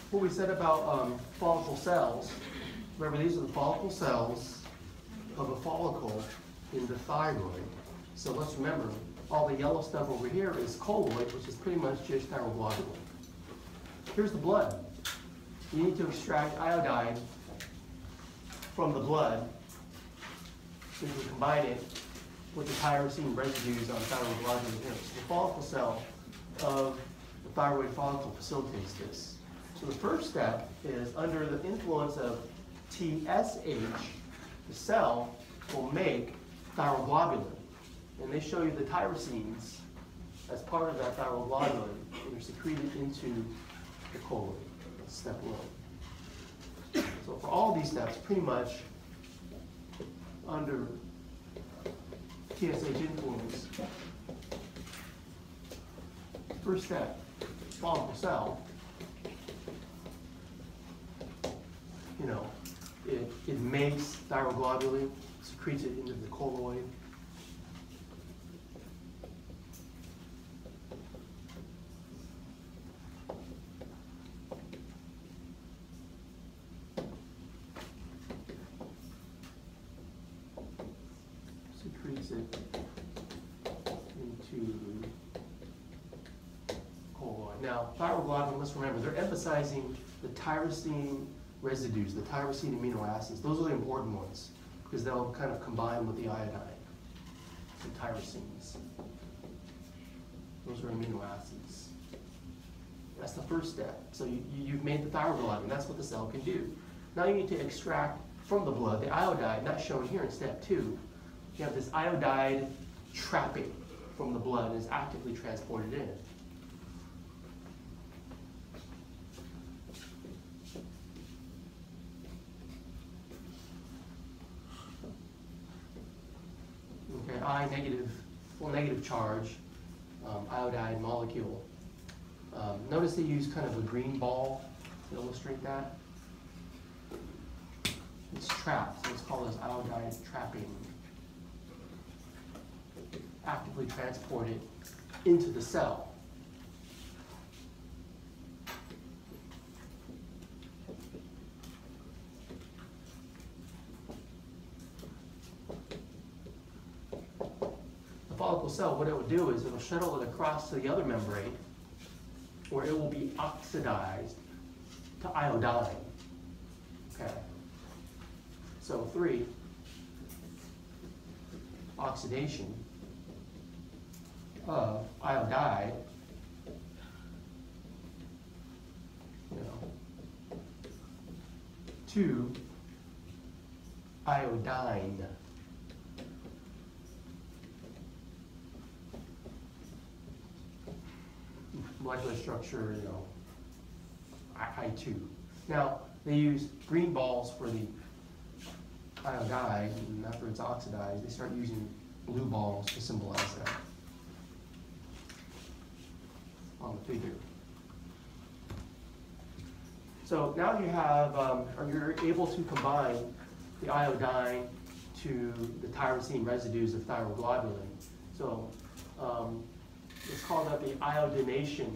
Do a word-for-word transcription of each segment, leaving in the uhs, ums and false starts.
what we said about um, follicle cells, remember these are the follicle cells of a follicle in the thyroid. So let's remember, all the yellow stuff over here is colloid, which is pretty much just thyroglobulin. Here's the blood. You need to extract iodine from the blood so you can combine it with the tyrosine residues on thyroglobulin here. So the follicle cell of the thyroid follicle facilitates this. So the first step is under the influence of T S H, the cell will make thyroglobulin. And they show you the tyrosines as part of that thyroglobulin, and they're secreted into the colloid. That's step one. So for all these steps, pretty much under T S H influence, first step, follicle cell, you know, it, it makes thyroglobulin, secretes it into the colloid. Secretes it into colloid. Now, thyroglobulin, let's remember, they're emphasizing the tyrosine residues, the tyrosine amino acids. Those are the important ones because they'll kind of combine with the iodine, the tyrosines. Those are amino acids. That's the first step. So you, you've made the thyroglobulin. That's what the cell can do. Now you need to extract from the blood the iodide, not shown here in step two. You have this iodide trapping from the blood and is actively transported in. Okay, I negative, well, negative charge, um, iodide molecule. Um, notice they use kind of a green ball to illustrate that. It's trapped, so it's called as iodide trapping. Actively transported into the cell. The follicle cell, what it would do is it will shuttle it across to the other membrane where it will be oxidized to iodine. Okay. So three, oxidation of iodide, you know, to iodine. Molecular structure, you know, I two. Now, they use green balls for the iodide, and after it's oxidized, they start using blue balls to symbolize that on the figure. So now you have, um, or you're able to combine the iodine to the tyrosine residues of thyroglobulin. So um, it's called up the iodination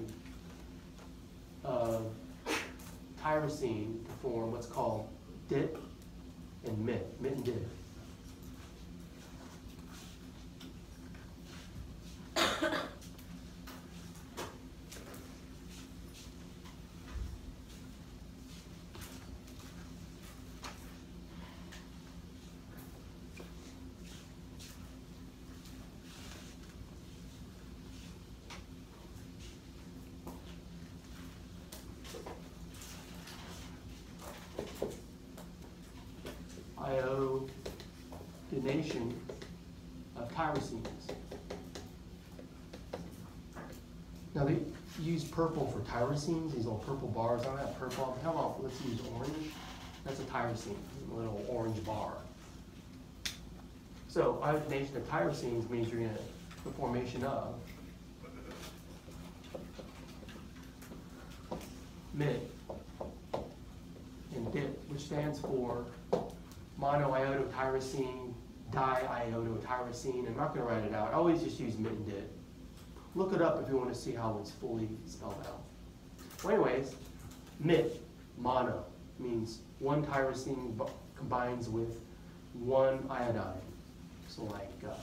of tyrosine to form what's called D I P and M I T, M I T and D I P. Iodination of tyrosines. Now they use purple for tyrosines, these little purple bars on that, purple. How about, let's use orange? That's a tyrosine, a little orange bar. So iodination of tyrosines means you're going to, the formation of M I T and D I P, which stands for monoiodotyrosine, diiodotyrosine. I'm not going to write it out. I always just use M I T and D I P. Look it up if you want to see how it's fully spelled out. Well, anyways, M I T mono means one tyrosine combines with one iodine. So like, uh,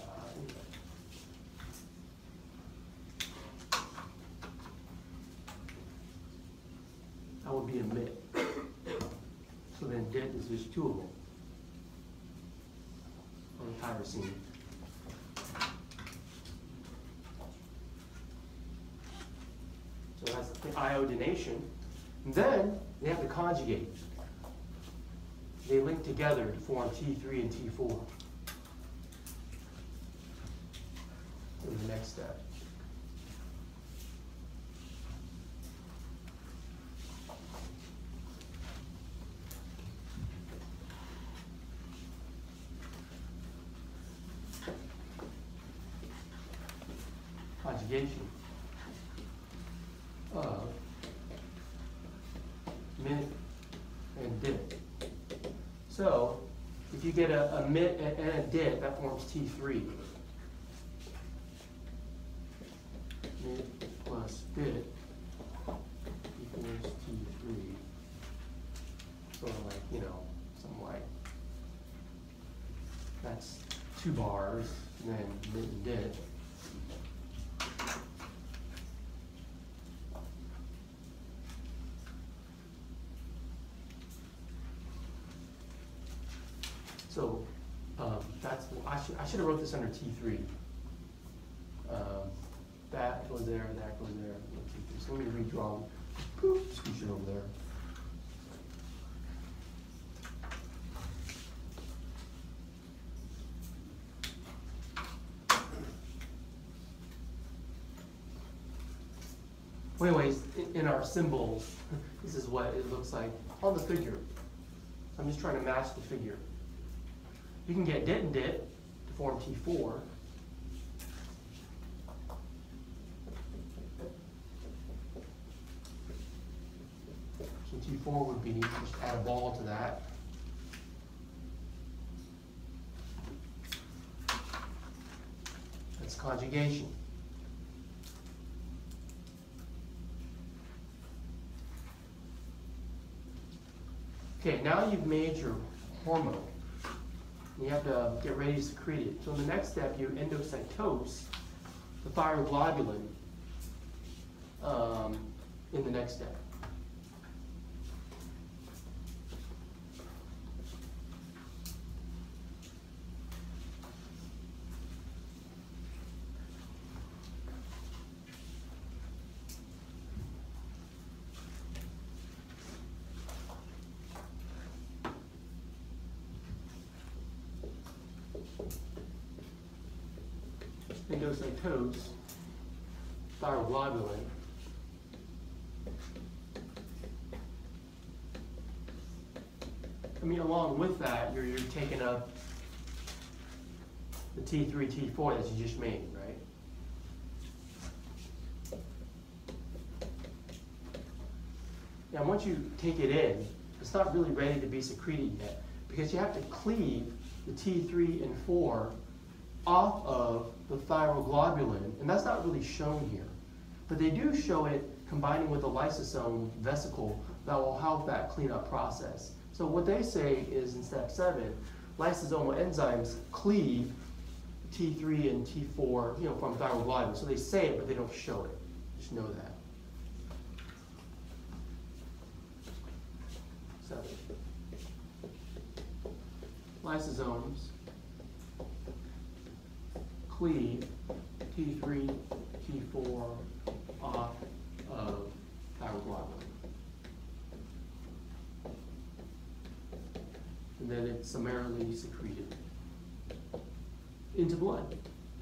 that would be a mit. So then dit is just two of them on the tyrosine. So that's the iodination. And then they have to conjugate. They link together to form T three and T four. In the next step. Conjugation of mit and dit. So if you get a, a mit and a dit, that forms T three. Mit plus dit equals T three. Sort of like, you know, something like, that's two bars, and then mit and dit. So um, that's, I should, I should have wrote this under T three. Um, that goes there, that goes there. So let me redraw. Poof, scooch it over there. Well, anyways, in, in our symbols, this is what it looks like on the figure. I'm just trying to match the figure. You can get dit and dit to form T four. So T four would be, just add a ball to that. That's conjugation. Okay, now you've made your hormone. You have to get ready to secrete it. So in the next step, you endocytose the thyroglobulin um, in the next step. Endocytose thyroglobulin. I mean, along with that, you're, you're taking up the T three, T four that you just made, right? Now, once you take it in, it's not really ready to be secreted yet because you have to cleave the T three and four off of the thyroglobulin, and that's not really shown here. But they do show it combining with the lysosome vesicle that will help that cleanup process. So what they say is in step seven, lysosomal enzymes cleave T three and T four, you know, from thyroglobulin. So they say it, but they don't show it. Just know that. Seven. Lysosomes cleave T three, T four off of thyroglobulin. And then it's summarily secreted into blood.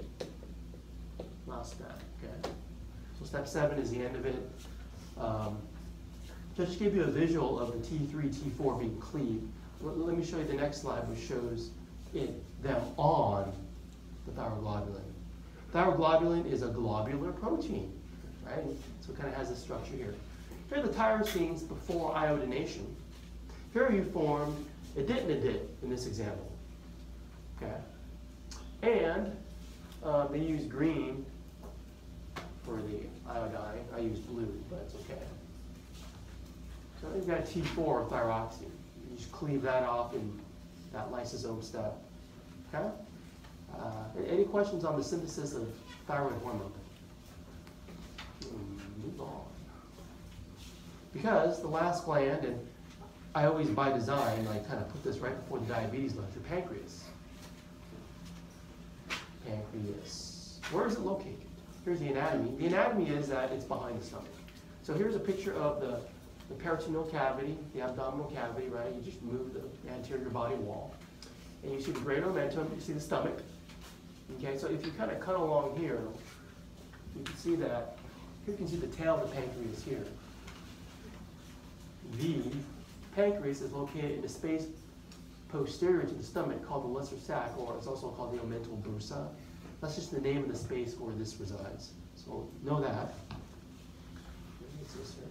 Last step, okay? So step seven is the end of it. Um, just to give you a visual of the T three, T four being cleaved, let me show you the next slide, which shows it, them on the thyroglobulin. Thyroglobulin is a globular protein, right? So it kind of has this structure here. Here are the tyrosines before iodination. Here you formed a dit and a dit in this example, okay? And uh, they use green for the iodine. I use blue, but it's okay. So you've got T four thyroxine. You just cleave that off in that lysosome step. Okay? Uh, any questions on the synthesis of thyroid hormone? Move on. Because the last gland, and I always by design, I kind of put this right before the diabetes lecture, pancreas. Pancreas. Where is it located? Here's the anatomy. The anatomy is that it's behind the stomach. So here's a picture of the, the peritoneal cavity, the abdominal cavity, right? You just move the anterior body wall. And you see the great omentum, you see the stomach. Okay, so if you kind of cut along here, you can see that, here you can see the tail of the pancreas here. The pancreas is located in the space posterior to the stomach called the lesser sac, or it's also called the omental bursa. That's just the name of the space where this resides. So know that. What's this here?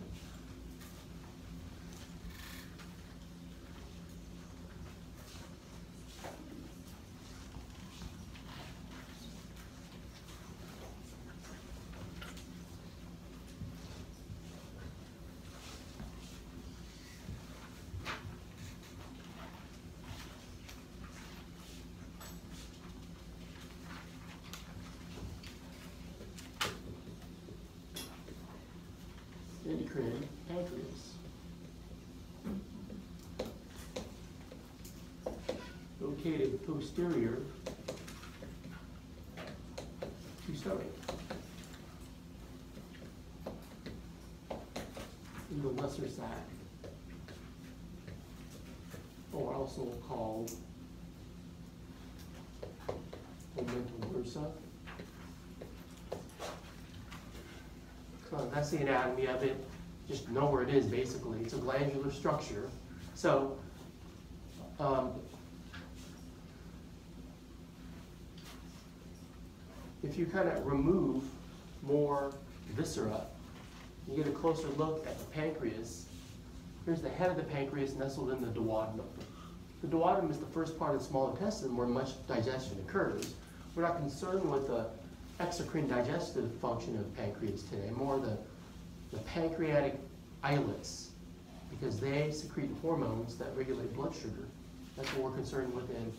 Endocrine pancreas. Located posterior to stomach. In the lesser sac, or also called omental bursa. So that's the anatomy of it. Just know where it is, basically. It's a glandular structure. So, um, if you kind of remove more viscera, you get a closer look at the pancreas. Here's the head of the pancreas nestled in the duodenum. The duodenum is the first part of the small intestine where much digestion occurs. We're not concerned with the exocrine digestive function of the pancreas today, more the, the pancreatic islets, because they secrete hormones that regulate blood sugar. That's what we're concerned with in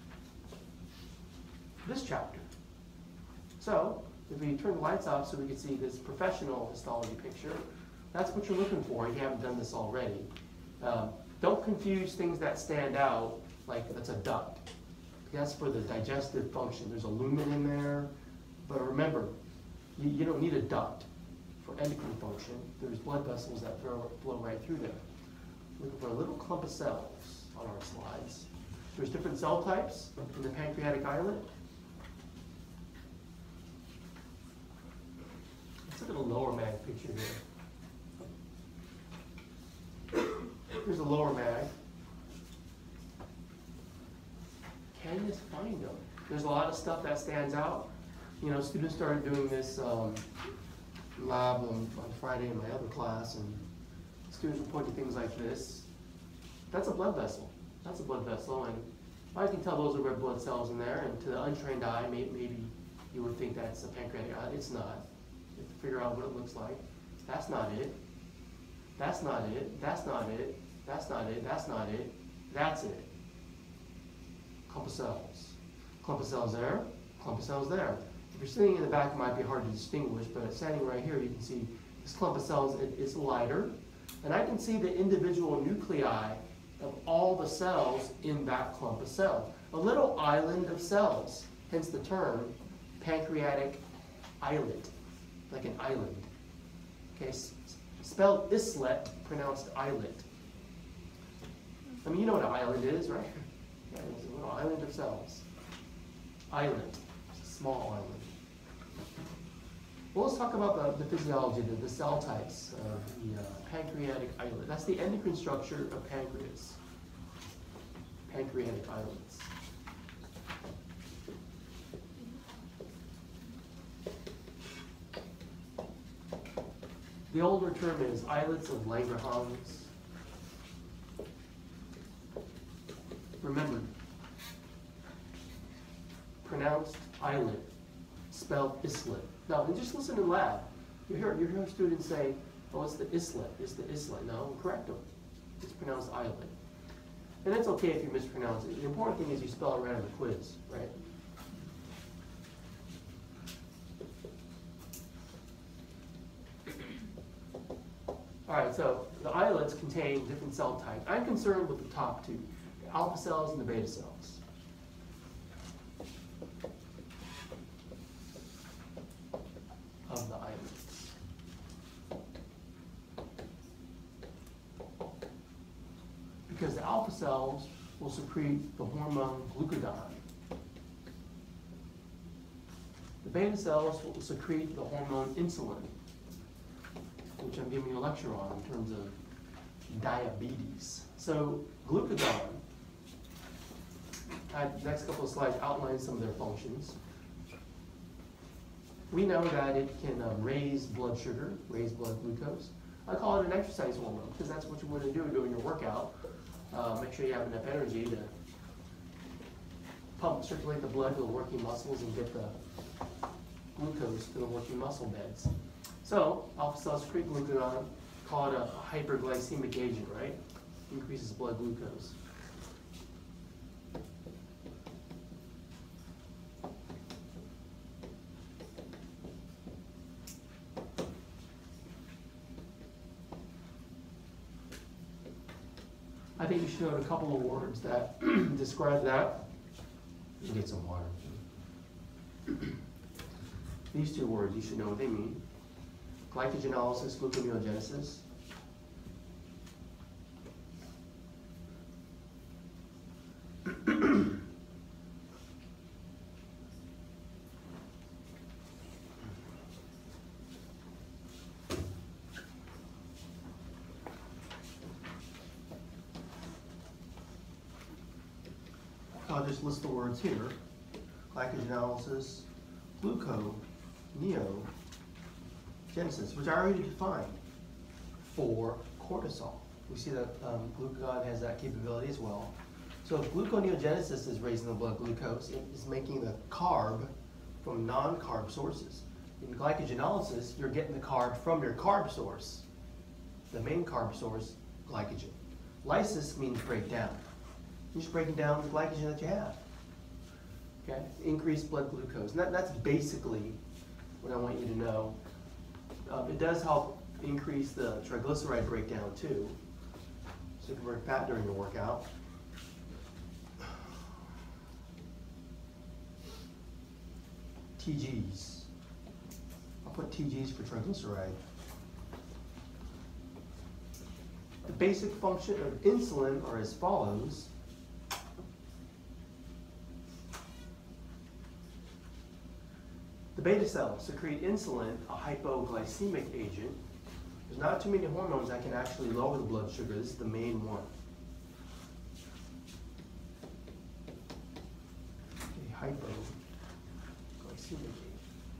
this chapter. So, if we turn the lights off so we can see this professional histology picture, that's what you're looking for if you haven't done this already. Um, don't confuse things that stand out like that's a duct. That's for the digestive function. There's a lumen in there. But remember, you, you don't need a duct for endocrine function. There's blood vessels that flow, flow right through there. Looking for a little clump of cells on our slides. There's different cell types in the pancreatic islet. Let's look at a lower mag picture here. Here's a lower mag. Can you find them? There's a lot of stuff that stands out. You know, students started doing this um, lab on, on Friday in my other class, and students were pointing things like this. That's a blood vessel. That's a blood vessel, and I can tell those are red blood cells in there, and to the untrained eye, may, maybe you would think that's a pancreatic islet. It's not. You have to figure out what it looks like. That's not it. That's not it. That's not it. That's not it. That's not it. That's it. Clump of cells. Clump of cells there. Clump of cells there. If you're sitting in the back, it might be hard to distinguish, but standing right here, you can see this clump of cells it, it's lighter. And I can see the individual nuclei of all the cells in that clump of cells. A little island of cells, hence the term pancreatic islet, like an island. Okay, spelled islet, pronounced islet. I mean, you know what an island is, right? Yeah, it's a little island of cells. Island, it's a small island. Well, let's talk about the, the physiology, the, the cell types of the uh, pancreatic islet. That's the endocrine structure of pancreas. Pancreatic islets. The older term is islets of Langerhans. Remember, pronounced islet, spelled islet. Now, just listen in lab. You hear, you hear students say, Oh, it's the islet. It's the islet. No, correct them. It's pronounced islet. And it's okay if you mispronounce it. The important thing is you spell it right on the quiz, right? All right, so the islets contain different cell types. I'm concerned with the top two, the alpha cells and the beta cells. Of the islets. Because the alpha cells will secrete the hormone glucagon. The beta cells will secrete the hormone insulin, which I'm giving you a lecture on in terms of diabetes. So glucagon, I, the next couple of slides outline some of their functions. We know that it can um, raise blood sugar, raise blood glucose. I call it an exercise hormone because that's what you want to do during your workout. Uh, make sure you have enough energy to pump, circulate the blood to the working muscles and get the glucose to the working muscle beds. So, alpha cells secrete glucagon, call it a hyperglycemic agent, right? Increases blood glucose. I think you should know a couple of words that describe that. You get some water. These two words, you should know what they mean. Glycogenolysis, gluconeogenesis. I'll just list the words here. Glycogenolysis, gluconeogenesis. Genesis, which I already defined for cortisol. We see that um, glucagon has that capability as well. So if gluconeogenesis is raising the blood glucose, it is making the carb from non-carb sources. In glycogenolysis, you're getting the carb from your carb source, the main carb source, glycogen. Lysis means break down. You're just breaking down the glycogen that you have. Okay, increased blood glucose. And that, that's basically what I want you to know. Um, it does help increase the triglyceride breakdown too, so you can burn fat during the workout. T Gs. I'll put T Gs for triglyceride. The basic function of insulin are as follows. The beta cells secrete insulin, a hypoglycemic agent. There's not too many hormones that can actually lower the blood sugar. This is the main one. A hypoglycemic agent.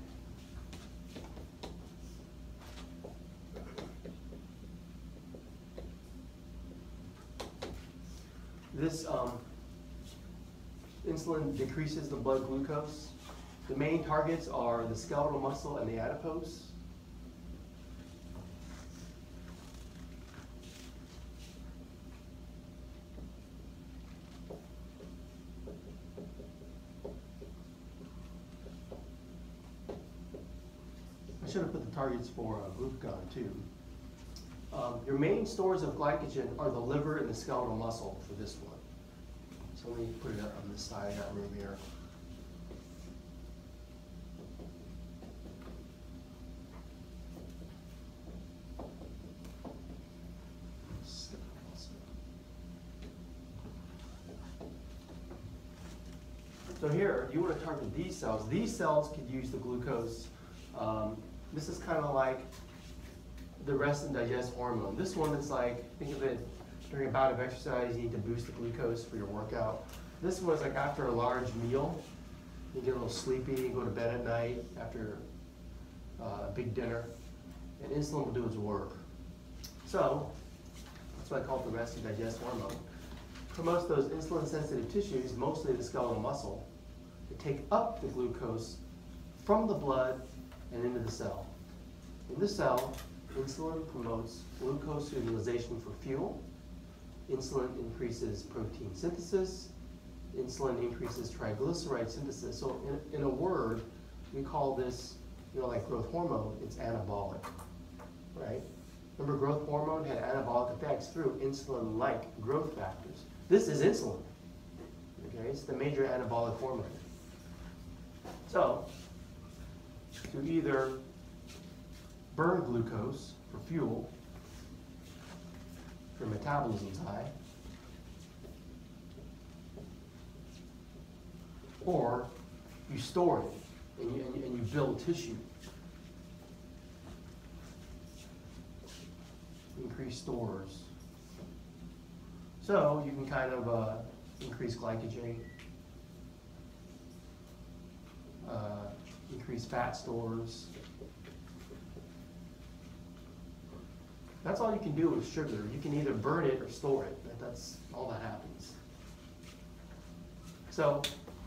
This um, insulin decreases the blood glucose. The main targets are the skeletal muscle and the adipose. I should have put the targets for uh, glucagon too. Um, your main stores of glycogen are the liver and the skeletal muscle for this one. So let me put it up on this side. I got room here. So here, you want to target these cells. These cells could use the glucose. Um, this is kind of like the rest and digest hormone. This one is like, think of it during a bout of exercise, you need to boost the glucose for your workout. This one is like after a large meal, you get a little sleepy, you go to bed at night after uh, a big dinner, and insulin will do its work. So, that's why I call it the rest and digest hormone. Promotes those insulin-sensitive tissues, mostly the skeletal muscle, to take up the glucose from the blood and into the cell. In the cell, Insulin promotes glucose utilization for fuel. Insulin increases protein synthesis. Insulin increases triglyceride synthesis. So in, in a word, we call this, you know, like growth hormone, it's anabolic, right? Remember, growth hormone had anabolic effects through insulin-like growth factors. This is insulin, okay? It's the major anabolic hormone. So, to either burn glucose for fuel, for metabolism's high, or you store it and you, and you, and you build tissue. Increase stores. So you can kind of uh, increase glycogen, uh, increase fat stores. That's all you can do with sugar. You can either burn it or store it. That's all that happens. So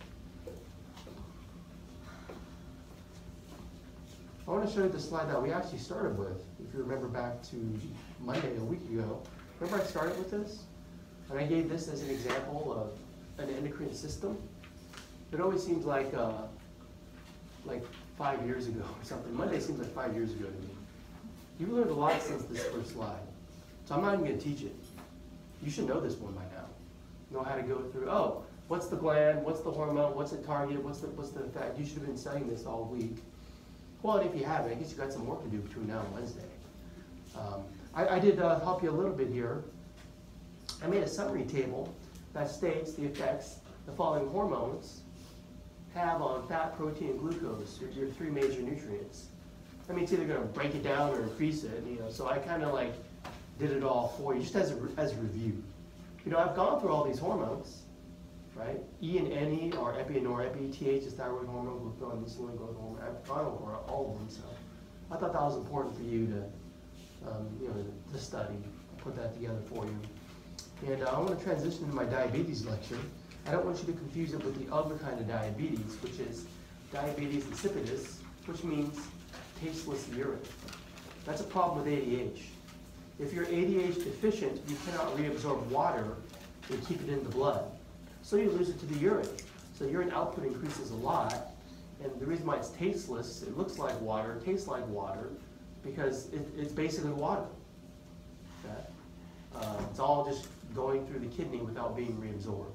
I want to show you the slide that we actually started with. If you remember back to Monday, a week ago, remember I started with this? And I gave this as an example of an endocrine system. It always seems like uh, like five years ago or something. Monday seems like five years ago to me. You've learned a lot since this first slide. So I'm not even going to teach it. You should know this one by now. Know how to go through, oh, what's the gland, what's the hormone, what's it target, what's the, what's the effect? You should have been studying this all week. Well, and if you haven't, I guess you've got some work to do between now and Wednesday. Um, I, I did uh, help you a little bit here. I made a summary table that states the effects the following hormones have on fat, protein, and glucose, your, your three major nutrients. I mean, it's either going to break it down or increase it, you know, so I kind of like did it all for you, just as a, as a review. You know, I've gone through all these hormones, right? E and N E are epi and norepi, T H is thyroid hormone, glucagon, insulin, growth hormone. I've gone over all of them, so I thought that was important for you to, um, you know, to study, put that together for you. And uh, I want to transition to my diabetes lecture. I don't want you to confuse it with the other kind of diabetes, which is diabetes insipidus, which means tasteless urine. That's a problem with A D H. If you're A D H deficient, you cannot reabsorb water and keep it in the blood. So you lose it to the urine. So urine output increases a lot, and the reason why it's tasteless, it looks like water, it tastes like water, because it, it's basically water. Okay? Uh, it's all just going through the kidney without being reabsorbed.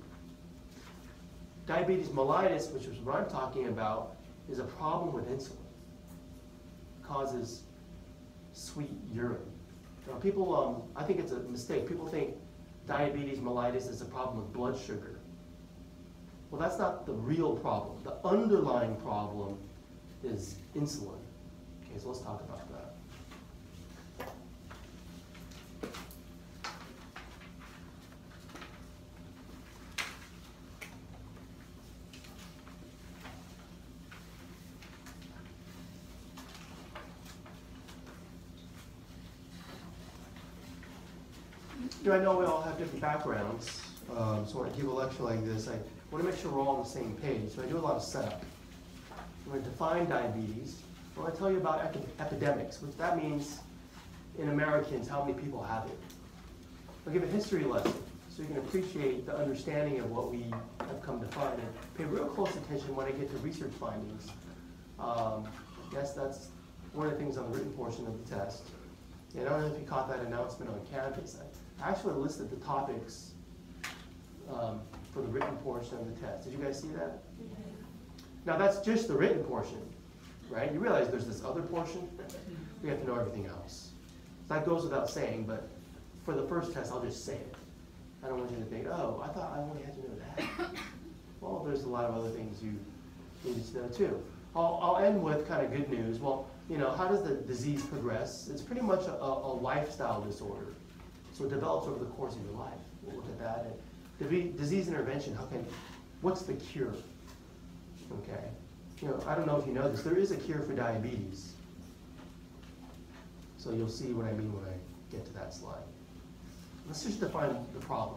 Diabetes mellitus, which is what I'm talking about, is a problem with insulin. It causes sweet urine. Now people, um, I think it's a mistake. People think diabetes mellitus is a problem with blood sugar. Well, that's not the real problem. The underlying problem is insulin. Okay, so let's talk about that. You know, I know we all have different backgrounds, um, so when I give a lecture like this, I want to make sure we're all on the same page. So I do a lot of setup. I'm going to define diabetes. I want to tell you about epi epidemics, which that means in Americans how many people have it. I'll give a history lesson so you can appreciate the understanding of what we have come to find and pay real close attention when I get to research findings. Um, yes, that's one of the things on the written portion of the test. And I don't know if you caught that announcement on Canvas. I actually listed the topics um, for the written portion of the test. Did you guys see that? Yeah. Now that's just the written portion, right? You realize there's this other portion? We have to know everything else. That goes without saying, but for the first test, I'll just say it. I don't want you to think, oh, I thought I only had to know that. Well, there's a lot of other things you need to know too. I'll, I'll end with kind of good news. Well, you know, how does the disease progress? It's pretty much a, a lifestyle disorder. So it develops over the course of your life. We'll look at that. And disease intervention, how can, what's the cure? Okay. You know, I don't know if you know this, there is a cure for diabetes. So you'll see what I mean when I get to that slide. Let's just define the problem.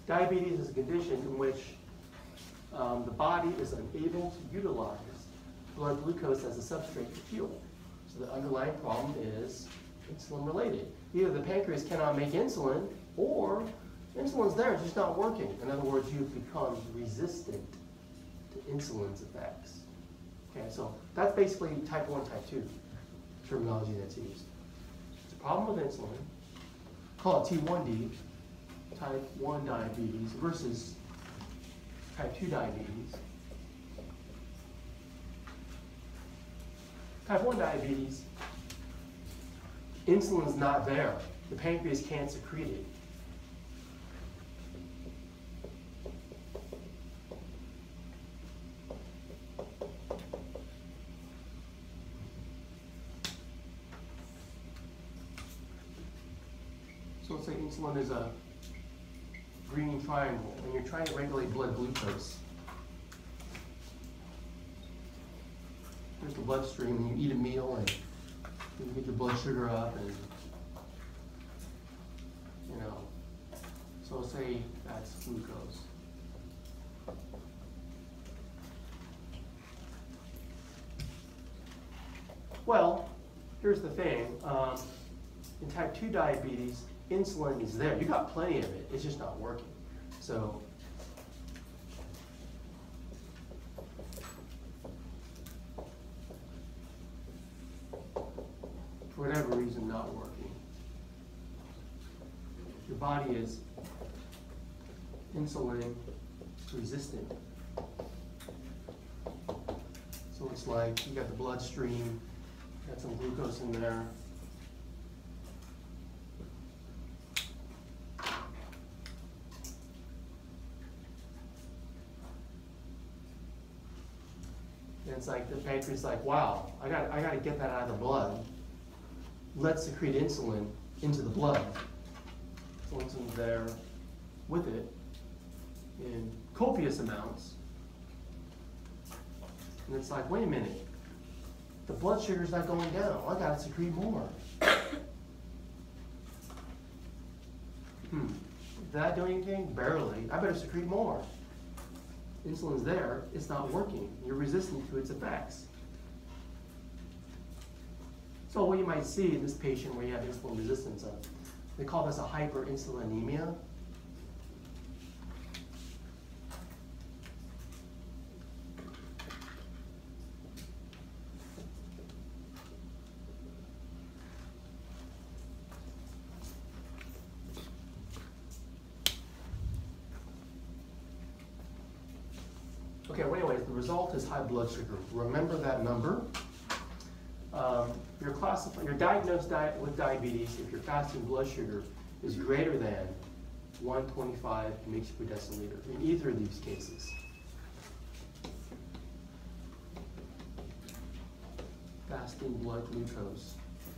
Diabetes is a condition in which um, the body is unable to utilize blood glucose as a substrate for fuel. So the underlying problem is insulin related. Either the pancreas cannot make insulin, or insulin's there, it's just not working. In other words, you've become resistant to insulin's effects. Okay, so that's basically type one, type two terminology that's used. It's a problem with insulin, call it T one D, type one diabetes, versus type two diabetes. Type one diabetes, insulin's not there. The pancreas can't secrete it. So let's say insulin is a green triangle, and you're trying to regulate blood glucose. There's the bloodstream, and you eat a meal, and you get your blood sugar up, and, you know, so say that's glucose. Well, here's the thing. Um, in type two diabetes, insulin is there. You got plenty of it. It's just not working. So for whatever reason, not working. Your body is insulin resistant. So it's like you got the bloodstream, got some glucose in there. And it's like the pancreas is like, wow, I got I got to get that out of the blood. Let's secrete insulin into the blood. So insulin's there with it in copious amounts. And it's like, wait a minute, the blood sugar's not going down. I got to secrete more. Hmm, did that do anything? Barely. I better secrete more. Insulin's there, it's not working. You're resistant to its effects. So what you might see in this patient where you have insulin resistance, uh, they call this a hyperinsulinemia. Okay, well anyways, the result is high blood sugar. Remember that number. Um, you're classified, you're diagnosed di with diabetes if your fasting blood sugar is greater than one twenty-five milligrams per deciliter in either of these cases. Fasting blood glucose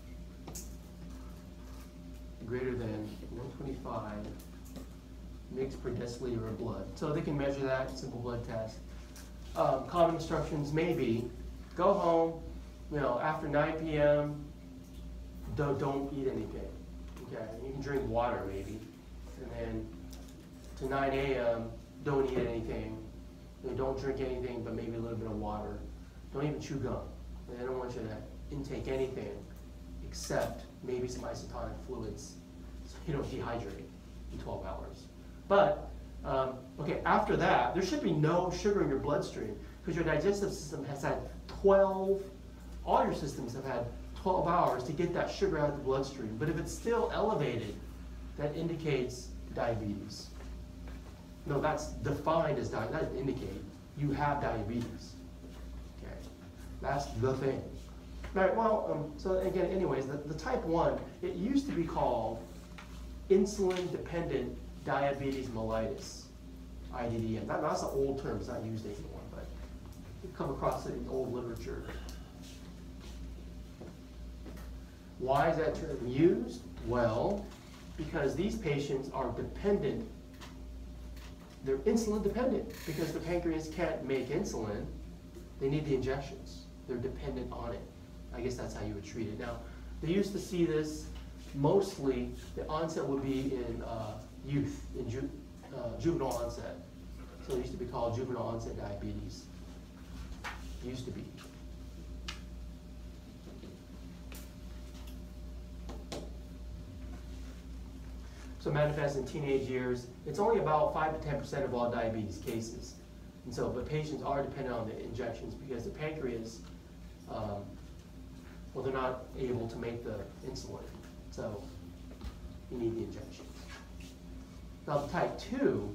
greater than one twenty-five milligrams per deciliter of blood. So they can measure that, simple blood test. Um, common instructions may be, go home, you know, after nine P M, don't, don't eat anything. Okay, you can drink water maybe. And then to nine A M, don't eat anything. You know, don't drink anything but maybe a little bit of water. Don't even chew gum. They don't want you to intake anything except maybe some isotonic fluids so you don't dehydrate in twelve hours. But Um, okay, after that, there should be no sugar in your bloodstream because your digestive system has had twelve, all your systems have had twelve hours to get that sugar out of the bloodstream. But if it's still elevated, that indicates diabetes. No, that's defined as diabetes. That doesn't indicate you have diabetes. Okay, that's the thing. All right, well, um, so again, anyways, the, the type one, it used to be called insulin-dependent diabetes mellitus, I D D M. That, that's an old term, it's not used anymore, but you come across it in old literature. Why is that term used? Well, because these patients are dependent, they're insulin dependent because the pancreas can't make insulin. They need the injections. They're dependent on it. I guess that's how you would treat it. Now, they used to see this mostly, the onset would be in uh, youth, in ju uh, juvenile onset. So it used to be called juvenile onset diabetes. Used to be. So manifests in teenage years. It's only about five to ten percent of all diabetes cases. And so, but patients are dependent on the injections because the pancreas, um, well, they're not able to make the insulin. So you need the injections. Now, the type two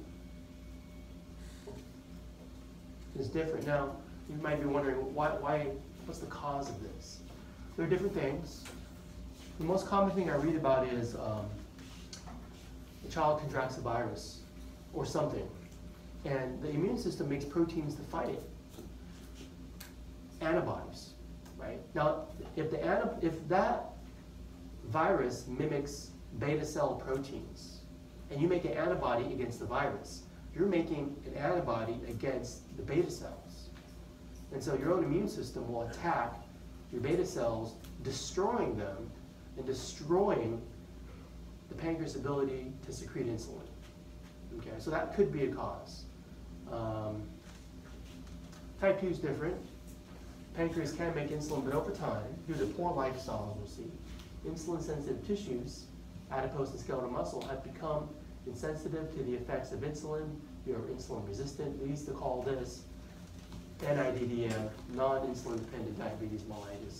is different. Now, you might be wondering, why, why, what's the cause of this? There are different things. The most common thing I read about is um, the child contracts a virus or something, and the immune system makes proteins to fight it. Antibodies, right? Now, if the anti if that virus mimics beta cell proteins, and you make an antibody against the virus, you're making an antibody against the beta cells. And so your own immune system will attack your beta cells, destroying them and destroying the pancreas' ability to secrete insulin. Okay, so that could be a cause. Um, type two is different. Pancreas can make insulin, but over time, due to poor lifestyle, you'll see, insulin-sensitive tissues, adipose and skeletal muscle, have become insensitive to the effects of insulin. You're insulin resistant. We used to call this N I D D M, non-insulin dependent diabetes mellitus.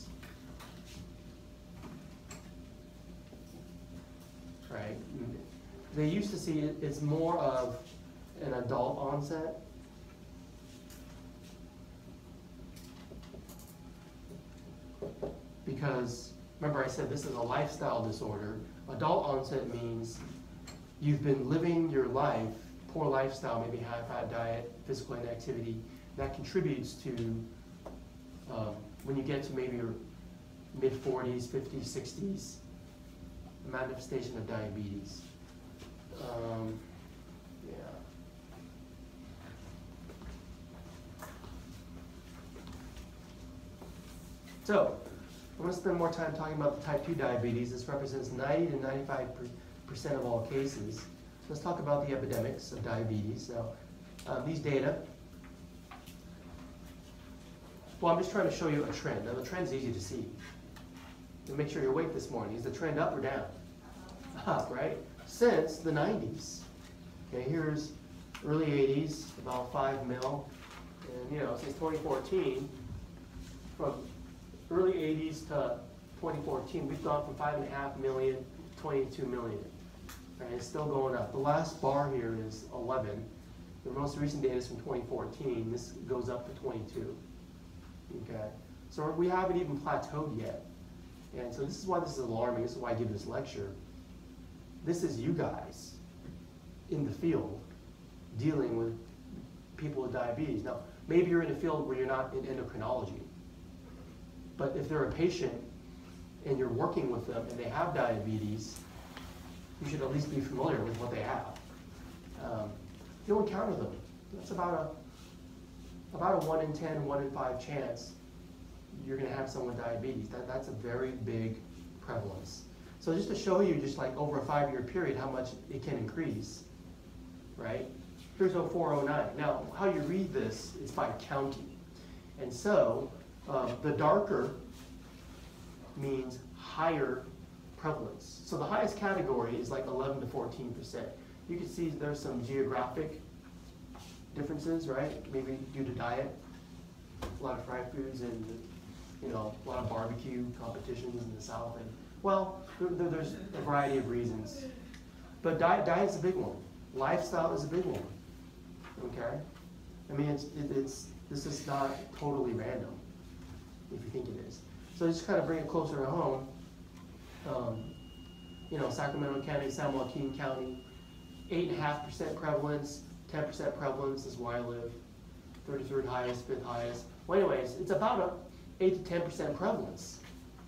Right? They used to see it, it's more of an adult onset. Because, remember I said this is a lifestyle disorder. Adult onset means you've been living your life, poor lifestyle, maybe high-fat diet, physical inactivity, that contributes to, um, when you get to maybe your mid forties, fifties, sixties, a manifestation of diabetes. Um, yeah. So, I'm going to spend more time talking about the type two diabetes. This represents ninety to ninety-five percent of all cases. Let's talk about the epidemics of diabetes. So, um, these data, well, I'm just trying to show you a trend. Now, the trend's easy to see. And make sure you're awake this morning. Is the trend up or down? Up, right? Since the nineties. Okay, here's early eighties, about five mil. And, you know, since twenty fourteen, from early eighties to twenty fourteen, we've gone from five and a half million to twenty-two million. Right, it's still going up. The last bar here is eleven. The most recent data is from twenty fourteen. This goes up to twenty-two. Okay, so we haven't even plateaued yet. And so this is why this is alarming. This is why I give this lecture. This is you guys in the field dealing with people with diabetes. Now, maybe you're in a field where you're not in endocrinology. But if they're a patient and you're working with them and they have diabetes, you should at least be familiar with what they have. Um, you'll encounter them. That's about a, about a one in ten, one in five chance you're going to have someone with diabetes. That, that's a very big prevalence. So just to show you, just like over a five-year period, how much it can increase, right? Here's oh four oh nine. Now, how you read this is by county. And so, um, the darker means higher prevalence. So the highest category is like eleven to fourteen percent. You can see there's some geographic differences, right? Maybe due to diet, a lot of fried foods and, you know, a lot of barbecue competitions in the South. And, well, there, there's a variety of reasons. But diet, diet's a big one. Lifestyle is a big one, okay? I mean, it's, it, it's, this is not totally random, if you think it is. So just kind of bring it closer to home. Um, you know, Sacramento County, San Joaquin County, eight and a half percent prevalence, ten percent prevalence is where I live. thirty-third highest, fifth highest. Well, anyways, it's about a eight to ten percent prevalence.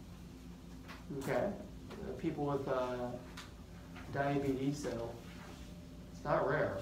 Okay, uh, people with uh, diabetes, so it's not rare.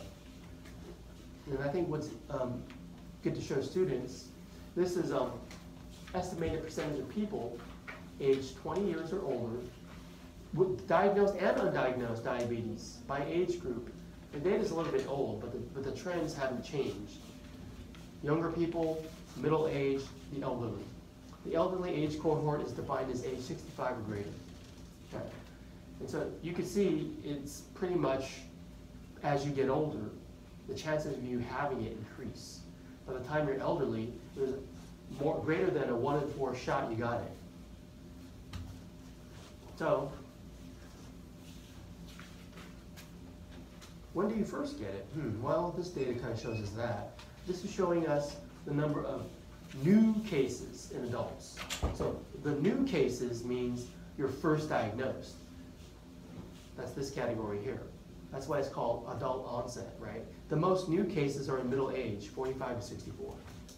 And I think what's um, good to show students, this is um, estimated percentage of people aged twenty years or older with diagnosed and undiagnosed diabetes by age group The data is a little bit old, but the, but the trends haven't changed. Younger people, middle age, the elderly. The elderly age cohort is defined as age sixty-five or greater. Okay. And so you can see it's pretty much as you get older, the chances of you having it increase. By the time you're elderly, there's more greater than a one in four shot you got it. So, when do you first get it? Hmm, well, this data kind of shows us that. This is showing us the number of new cases in adults. So the new cases means you're first diagnosed. That's this category here. That's why it's called adult onset, right? The most new cases are in middle age, forty-five to sixty-four.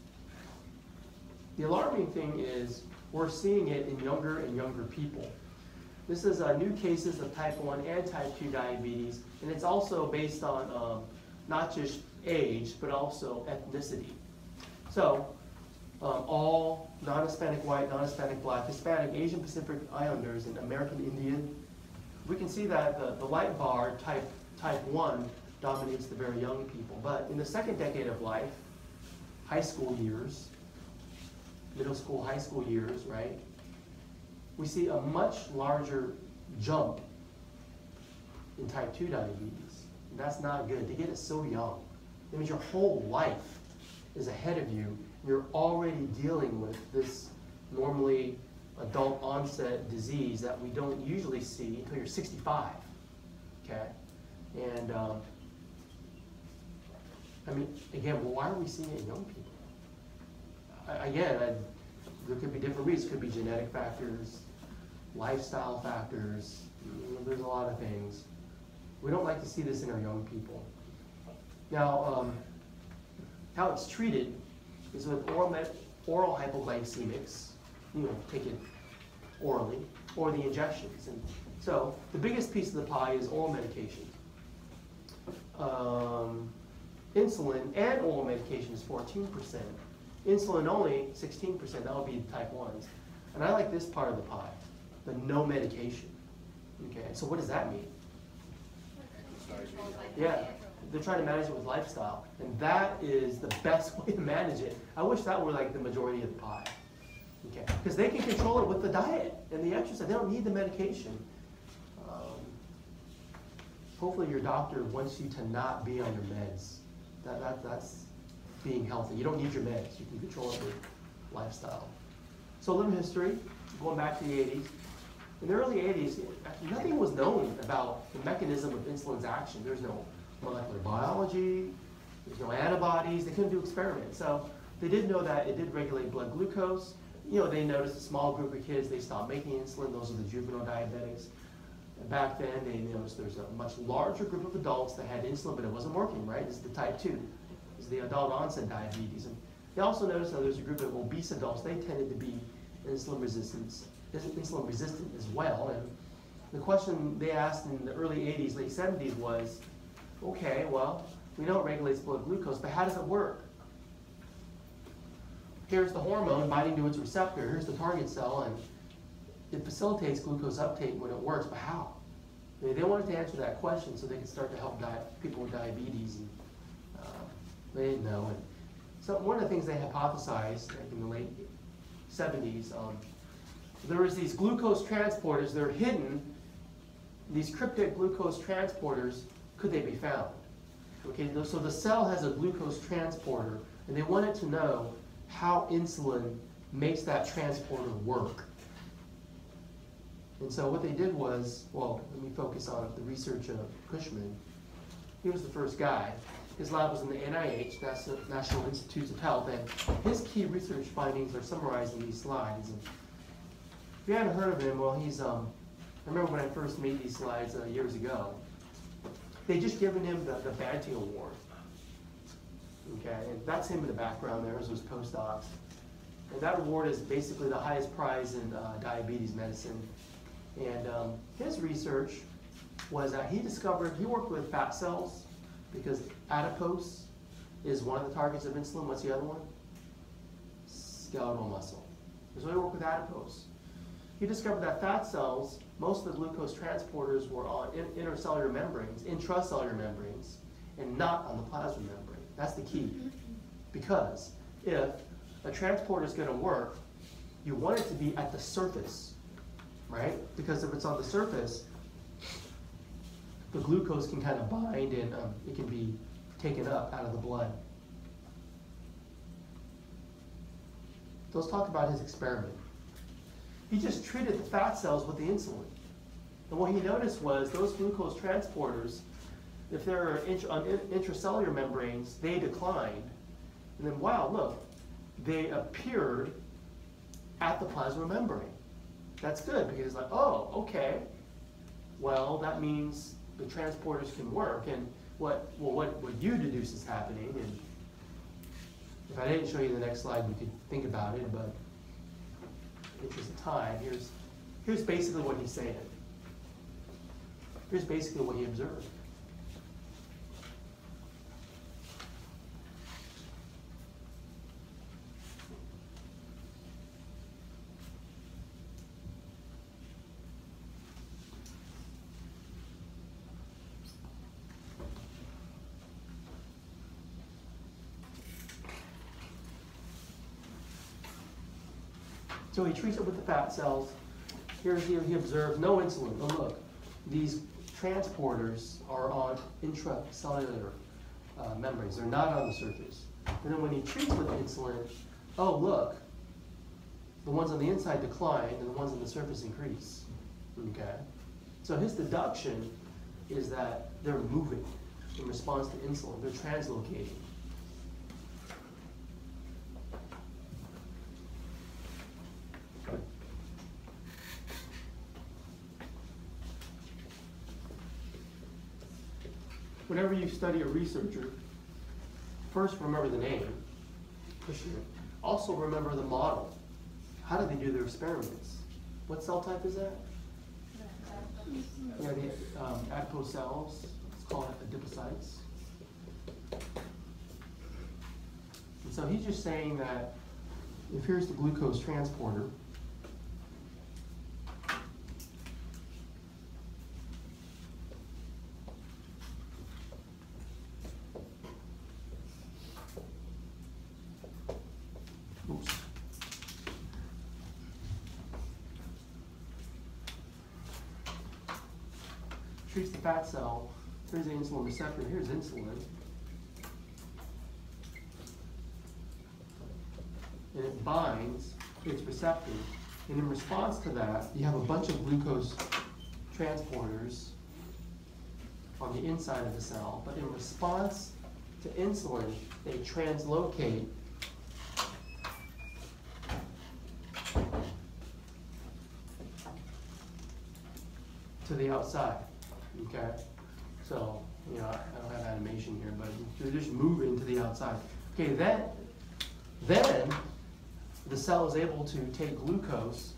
The alarming thing is we're seeing it in younger and younger people. This is uh, new cases of type one and type two diabetes, and it's also based on um, not just age, but also ethnicity. So, um, all non-Hispanic white, non-Hispanic black, Hispanic, Asian Pacific Islanders, and American Indian, we can see that the, the light bar, type, type one, dominates the very young people. But in the second decade of life, high school years, middle school, high school years, right, we see a much larger jump in type two diabetes. And that's not good. To get it so young, that means your whole life is ahead of you. You're already dealing with this normally adult onset disease that we don't usually see until you're sixty-five, okay? And um, I mean, again, well, why are we seeing it in young people? I, again, I, there could be different reasons. It could be genetic factors, lifestyle factors. You know, there's a lot of things. We don't like to see this in our young people. Now, um, how it's treated is with oral, oral hypoglycemics. You know, take it orally, or the injections. And so the biggest piece of the pie is oral medication. Um, insulin and oral medication is fourteen percent. Insulin only, sixteen percent. That would be type ones. And I like this part of the pie, the no medication. Okay, so what does that mean? Yeah, they're trying to manage it with lifestyle. And that is the best way to manage it. I wish that were like the majority of the pie. Okay, because they can control it with the diet and the exercise. They don't need the medication. Um, hopefully your doctor wants you to not be on your meds. That, that, that's being healthy. You don't need your meds. You can control it with lifestyle. So a little history, going back to the eighties. In the early eighties, nothing was known about the mechanism of insulin's action. There's no molecular biology, there's no antibodies, they couldn't do experiments. So they did know that it did regulate blood glucose. You know, they noticed a small group of kids, they stopped making insulin. Those are the juvenile diabetics. And back then, they noticed there's a much larger group of adults that had insulin, but it wasn't working, right? This is the type two. This is the adult onset diabetes. And they also noticed that there's a group of obese adults. They tended to be insulin resistance, insulin resistant as well. And the question they asked in the early eighties, late seventies was, okay, well, we know it regulates blood glucose, but how does it work? Here's the hormone binding to its receptor. Here's the target cell, and it facilitates glucose uptake when it works, but how? I mean, they wanted to answer that question so they could start to help di people with diabetes, and uh, they didn't know. And so one of the things they hypothesized like in the late seventies, um, there was these glucose transporters. They're hidden. These cryptic glucose transporters, could they be found? Okay, so the cell has a glucose transporter, and they wanted to know how insulin makes that transporter work. And so what they did was, well, let me focus on the research of Cushman. He was the first guy. His lab was in the N I H, National Institutes of Health, and his key research findings are summarized in these slides. And if you haven't heard of him, well, he's, um, I remember when I first made these slides uh, years ago, they just given him the, the Banting Award. Okay, and that's him in the background there, as those postdocs. And that award is basically the highest prize in uh, diabetes medicine. And um, his research was that he discovered, he worked with fat cells, because adipose is one of the targets of insulin. What's the other one? Skeletal muscle. So he worked with adipose. He discovered that fat cells, most of the glucose transporters were on in, intercellular membranes, intracellular membranes. and not on the plasma membrane. That's the key. Because if a transporter is going to work, you want it to be at the surface, right? Because if it's on the surface, the glucose can kind of bind and um, it can be taken up out of the blood. So let's talk about his experiment. He just treated the fat cells with the insulin. And what he noticed was those glucose transporters, if they're int on intracellular membranes, they declined. And then, wow, look, they appeared at the plasma membrane. That's good, because it's like, oh, okay. Well, that means the transporters can work. And what, well, what, what you deduce is happening, and if I didn't show you the next slide, you could think about it, but in the interest of time, here's, here's basically what he's saying. Here's basically what he observed. So he treats it with the fat cells. Here's here he observed no insulin. Oh look, these transporters are on intracellular uh, membranes. They're not on the surface. And then when he treats with insulin, oh look, the ones on the inside decline and the ones on the surface increase. Okay? So his deduction is that they're moving in response to insulin. They're translocating. Whenever you study a researcher, first remember the name, Kushner. Also remember the model. How do they do their experiments? What cell type is that? Yeah, the um, adipose cells. It's called adipocytes. And so he's just saying that if here's the glucose transporter, oops. Treats the fat cell. Here's the insulin receptor. Here's insulin. And it binds its receptor. And in response to that, you have a bunch of glucose transporters on the inside of the cell. But in response to insulin, they translocate to the outside. Okay? So, you know, I don't have animation here, but they're just moving to the outside. Okay, then, then the cell is able to take glucose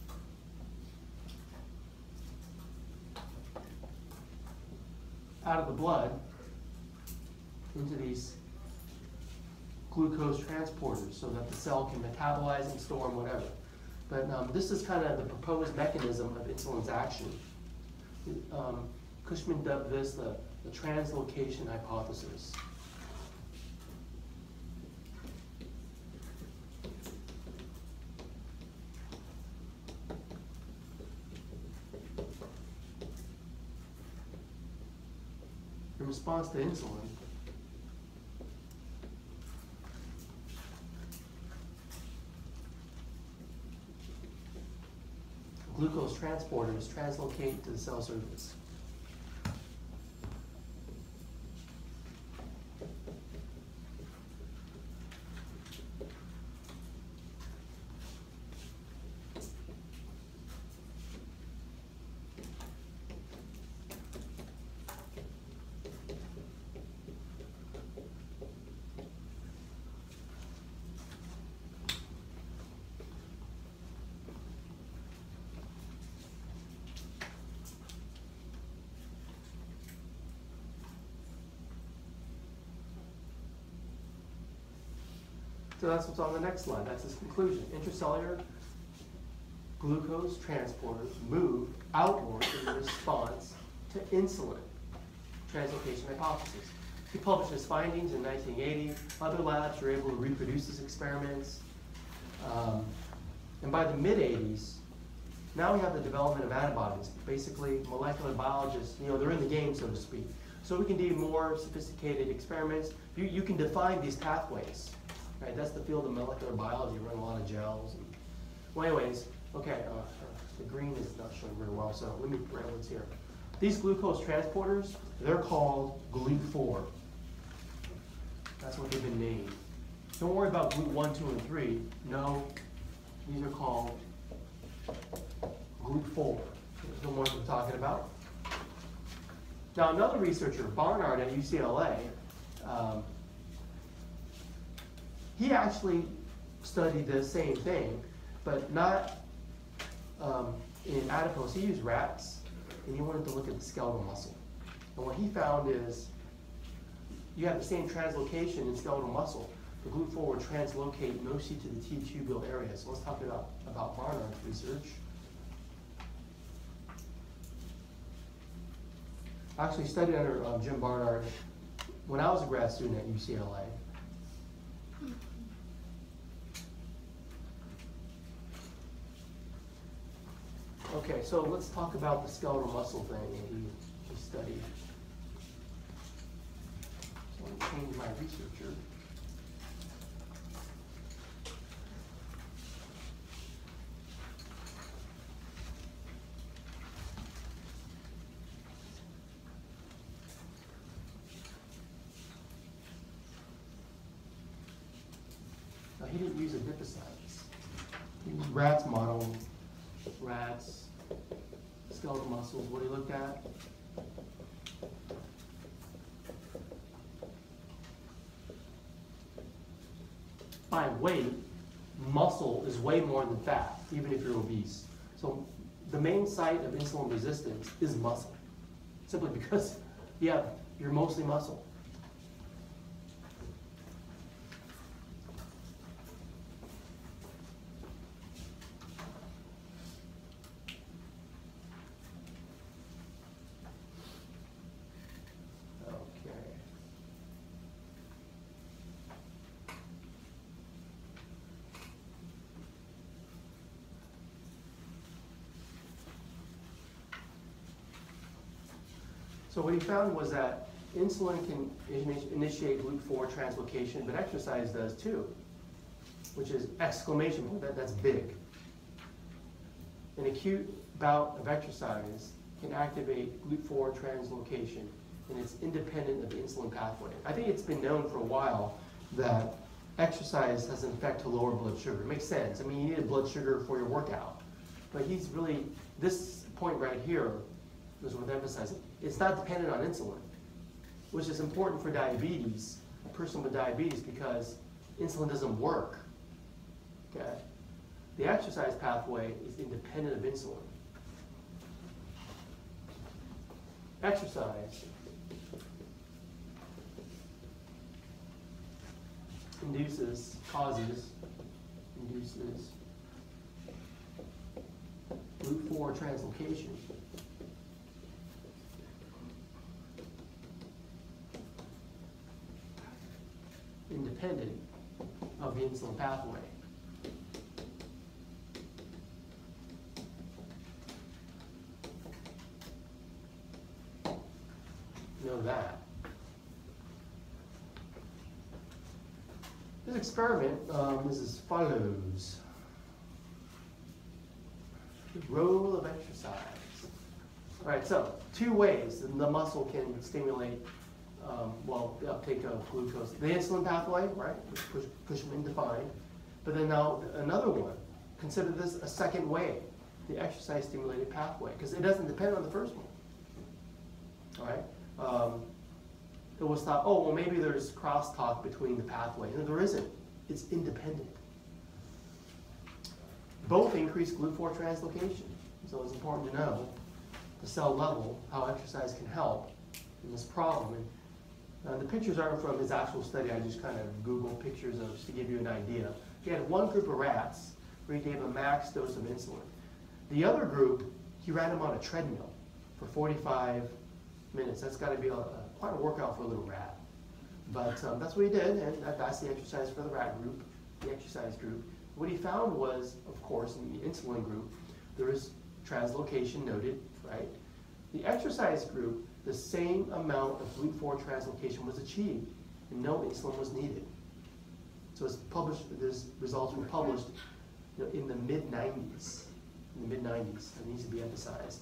out of the blood into these glucose transporters so that the cell can metabolize and store and whatever. But um, this is kind of the proposed mechanism of insulin's action. Um, Cushman dubbed this the, the translocation hypothesis. In response to insulin, glucose transporters translocate to the cell surface. So that's what's on the next slide. That's his conclusion. Intracellular glucose transporters move outward in response to insulin. Translocation hypothesis. He published his findings in nineteen eighty. Other labs were able to reproduce his experiments. Um, and by the mid eighties, now we have the development of antibodies. Basically, molecular biologists, you know, they're in the game, so to speak. So we can do more sophisticated experiments. You, you can define these pathways, right? That's the field of molecular biology. We run a lot of gels. And, well, anyways, okay, uh, the green is not showing very well, so let me grab what's here. These glucose transporters, they're called GLUT four. That's what they've been named. Don't worry about GLUT one, two, and three. No, these are called GLUT four. There's the ones we're talking about. Now, another researcher, Barnard at U C L A, um, he actually studied the same thing, but not um, in adipose. He used rats, and he wanted to look at the skeletal muscle. And what he found is you have the same translocation in skeletal muscle. The GLUT four would translocate mostly to the T-tubule area. So let's talk about, about Barnard's research. I actually studied under um, Jim Barnard when I was a grad student at U C L A. Okay, so let's talk about the skeletal muscle thing that he, he studied. So I'm going to change my researcher. Now, he didn't use adipocytes. He used rats model, rats, skeletal muscles. What he looked at? By weight, muscle is way more than fat, even if you're obese. So the main site of insulin resistance is muscle, simply because yeah, you're mostly muscle. So what he found was that insulin can initiate GLUT four translocation, but exercise does too, which is exclamation point. That, that's big. An acute bout of exercise can activate GLUT four translocation, and it's independent of the insulin pathway. I think it's been known for a while that exercise has an effect to lower blood sugar. It makes sense. I mean, you need a blood sugar for your workout. But he's really, this point right here is worth emphasizing. It's not dependent on insulin, which is important for diabetes, a person with diabetes, because insulin doesn't work. Okay? The exercise pathway is independent of insulin. Exercise induces, causes, induces GLUT four translocation. Independent of the insulin pathway. Know that. This experiment um, is as follows. The role of exercise. All right, so two ways the muscle can stimulate Um, well, the uptake of glucose, the insulin pathway, right, which push, Cushman defined. But then now another one, consider this a second way, the exercise stimulated pathway, because it doesn't depend on the first one. All right, um, it was thought, oh, well, maybe there's crosstalk between the pathway. No, there isn't. It's independent. Both increase GLUT four translocation, so it's important to know the cell level how exercise can help in this problem. And, Uh, the pictures aren't from his actual study. I just kind of Googled pictures of just to give you an idea. He had one group of rats where he gave a max dose of insulin. The other group, he ran them on a treadmill for forty-five minutes. That's got to be a, a, quite a workout for a little rat. But um, that's what he did, and that, that's the exercise for the rat group, the exercise group. What he found was, of course, in the insulin group, there was translocation noted, right? The exercise group, the same amount of GLUT four translocation was achieved, and no insulin was needed. So it's published, this results were published, you know, in the mid nineties. In the mid nineties, it needs to be emphasized.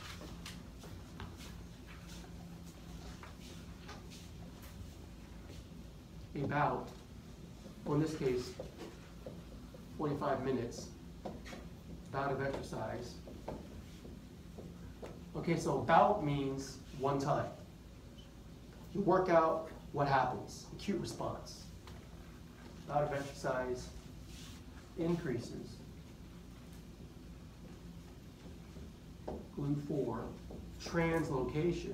About, or in this case, forty-five minutes, bout of exercise. Okay, so bout means one time. You work out, what happens? Acute response. Bout of exercise increases GLUT four translocation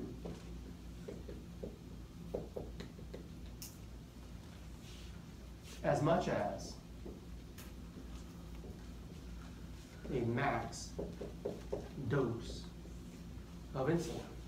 as much as a max dose of insulin.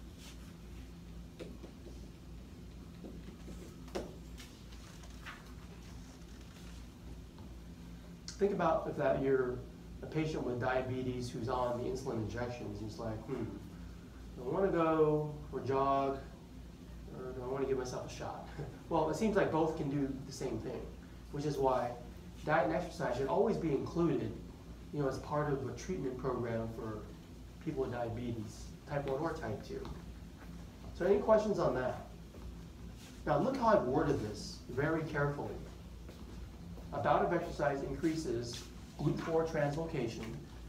Think about if that you're a patient with diabetes who's on the insulin injections, and it's like, hmm, do I want to go for a jog, or do I want to give myself a shot? Well, it seems like both can do the same thing, which is why diet and exercise should always be included, you know, as part of a treatment program for people with diabetes, type one or type two. So any questions on that? Now look how I've worded this very carefully. A bout of exercise increases GLUT four translocation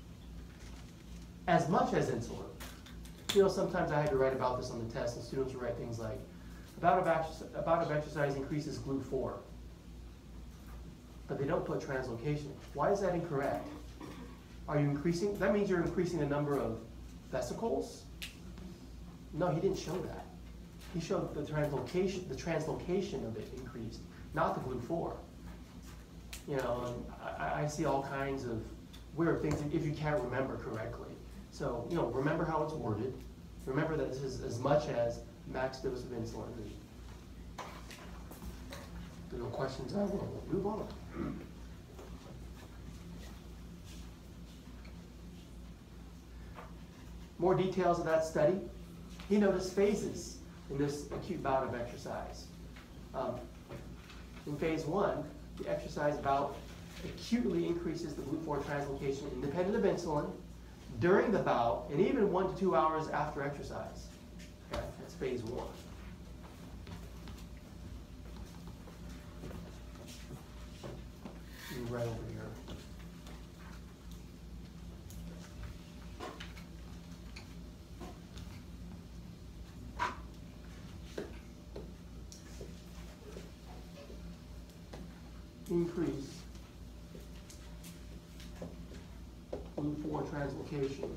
as much as insulin. You know, sometimes I had to write about this on the test, and students would write things like, a bout of, a bout of exercise increases GLUT four. But they don't put translocation. Why is that incorrect? Are you increasing, that means you're increasing the number of vesicles? No, he didn't show that. He showed the translocation, the translocation of it increased, not the GLUT four. You know, and I, I see all kinds of weird things if you can't remember correctly. So, you know, remember how it's worded. Remember that this is as much as max dose of insulin. If there are no questions, I will move on. More details of that study. He noticed phases in this acute bout of exercise. Um, in phase one, the exercise bout acutely increases the GLUT four translocation independent of insulin during the bout and even one to two hours after exercise. Okay, that's phase one. Move right over here. Increase GLUT four translocation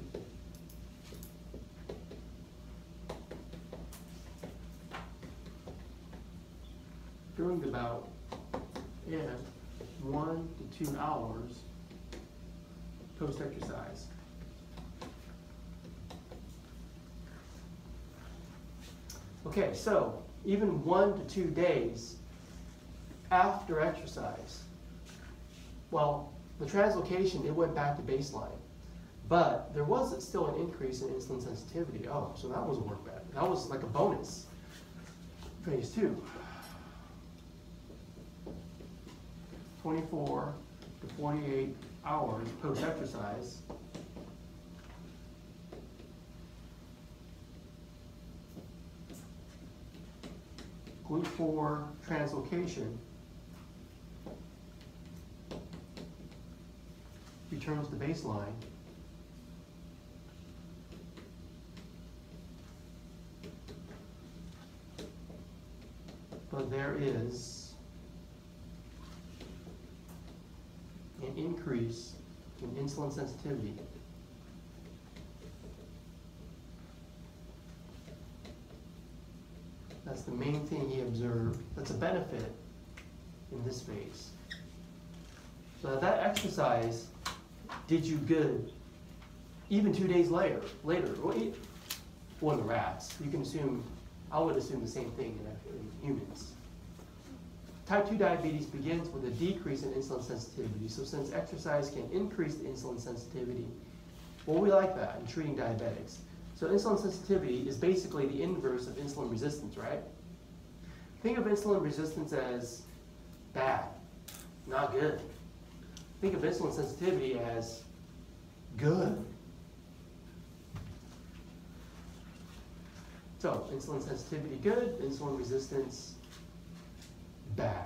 during the bout and one to two hours post-exercise. Okay, so even one to two days after exercise, well, the translocation, it went back to baseline, but there was still an increase in insulin sensitivity. Oh, so that was a work back. That was like a bonus. Phase two. twenty-four to forty-eight hours post-exercise. GLUT four translocation returns to baseline. But there is an increase in insulin sensitivity. That's the main thing he observed. That's a benefit in this phase. So that exercise did you good even two days later. Later, well, in the rats, you can assume, I would assume the same thing in, in humans. type two diabetes begins with a decrease in insulin sensitivity. So since exercise can increase the insulin sensitivity, well, we like that in treating diabetics. So insulin sensitivity is basically the inverse of insulin resistance, right? Think of insulin resistance as bad, not good. Think of insulin sensitivity as good. So insulin sensitivity good, insulin resistance bad.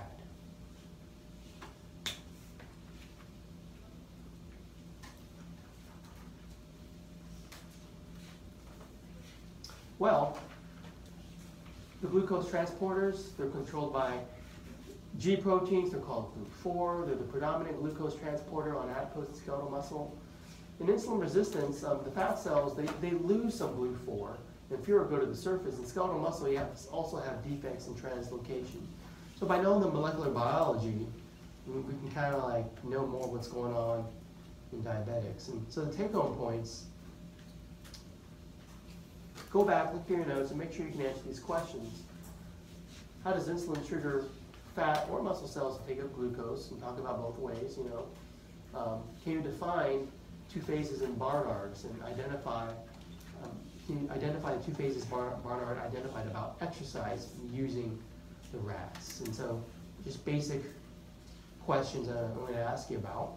Well, the glucose transporters, they're controlled by G proteins, they're called group four, they're the predominant glucose transporter on adipose and skeletal muscle. In insulin resistance, um, the fat cells, they, they lose some gluc four, and fewer go to the surface. In skeletal muscle, you have to also have defects in translocation. So by knowing the molecular biology, we, we can kind of like know more what's going on in diabetics. And so the take-home points, go back, look through your notes, and make sure you can answer these questions. How does insulin trigger fat or muscle cells to take up glucose? And talk about both ways, you know. Um, can you define two phases in Barnard's and identify, um, can you identify the two phases Bar Barnard identified about exercise using the rats? And so just basic questions that I'm going to ask you about.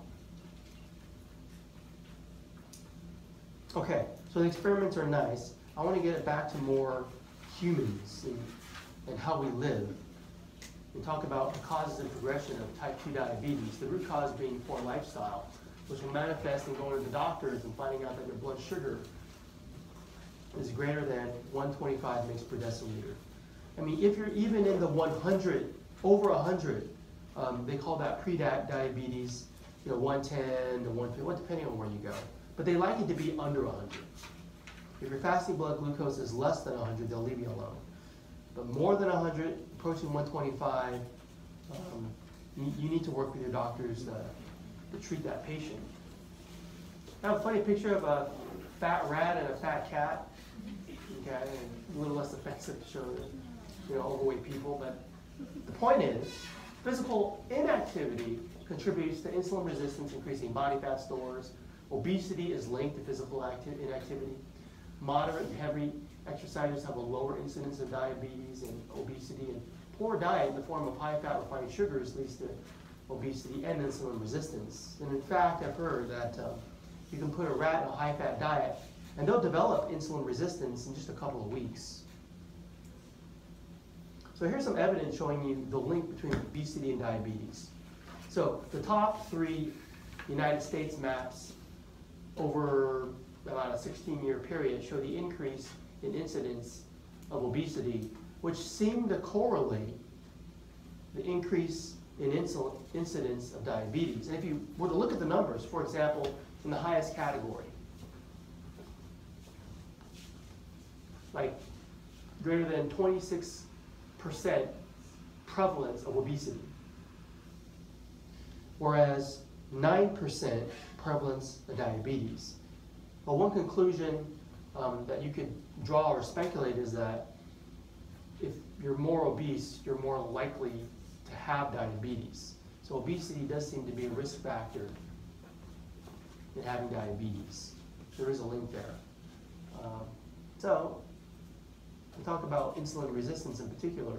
Okay, so the experiments are nice. I want to get it back to more humans and, and how we live, and talk about the causes and progression of type two diabetes, the root cause being poor lifestyle, which will manifest in going to the doctors and finding out that your blood sugar is greater than one twenty-five mg per deciliter. I mean, if you're even in the one hundred, over one hundred, um, they call that pre-diabetes, you know, one ten to one fifty, well, depending on where you go. But they like it to be under one hundred. If your fasting blood glucose is less than one hundred, they'll leave you alone. But more than one hundred, approaching one twenty-five, um, you, you need to work with your doctors uh, to treat that patient. I have a funny picture of a fat rat and a fat cat. Okay, and a little less offensive to show the, you know, overweight people, but the point is, physical inactivity contributes to insulin resistance, increasing body fat stores. Obesity is linked to physical inactivity. Moderate and heavy exercisers have a lower incidence of diabetes and obesity, and poor diet in the form of high-fat refined sugars leads to obesity and insulin resistance. And in fact, I've heard that um, you can put a rat in a high-fat diet, and they'll develop insulin resistance in just a couple of weeks. So here's some evidence showing you the link between obesity and diabetes. So the top three United States maps over about a sixteen year period show the increase in incidence of obesity, which seem to correlate the increase in insulin incidence of diabetes. And if you were to look at the numbers, for example, in the highest category, like greater than twenty-six percent prevalence of obesity, whereas nine percent prevalence of diabetes. Well, one conclusion um, that you could draw or speculate is that if you're more obese, you're more likely to have diabetes. So obesity does seem to be a risk factor in having diabetes. There is a link there. Um, so, we talk about insulin resistance in particular.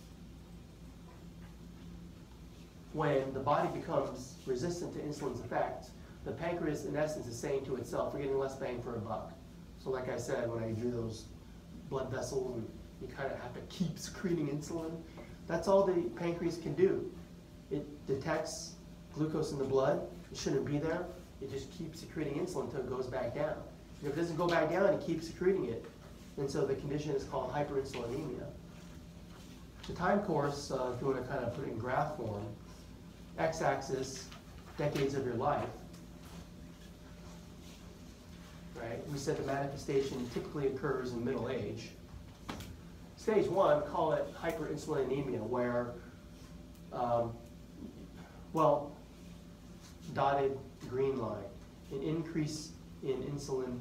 When the body becomes resistant to insulin's effect, the pancreas, in essence, is saying to itself, we're getting less bang for a buck. So like I said, when I drew those blood vessels, and you kind of have to keep secreting insulin, that's all the pancreas can do. It detects glucose in the blood. It shouldn't be there. It just keeps secreting insulin until it goes back down. And if it doesn't go back down, it keeps secreting it. And so the condition is called hyperinsulinemia. The time course, uh, if you want to kind of put it in graph form, x-axis, decades of your life. Right? We said the manifestation typically occurs in middle age. Stage one, call it hyperinsulinemia, where, um, well, dotted green line, an increase in insulin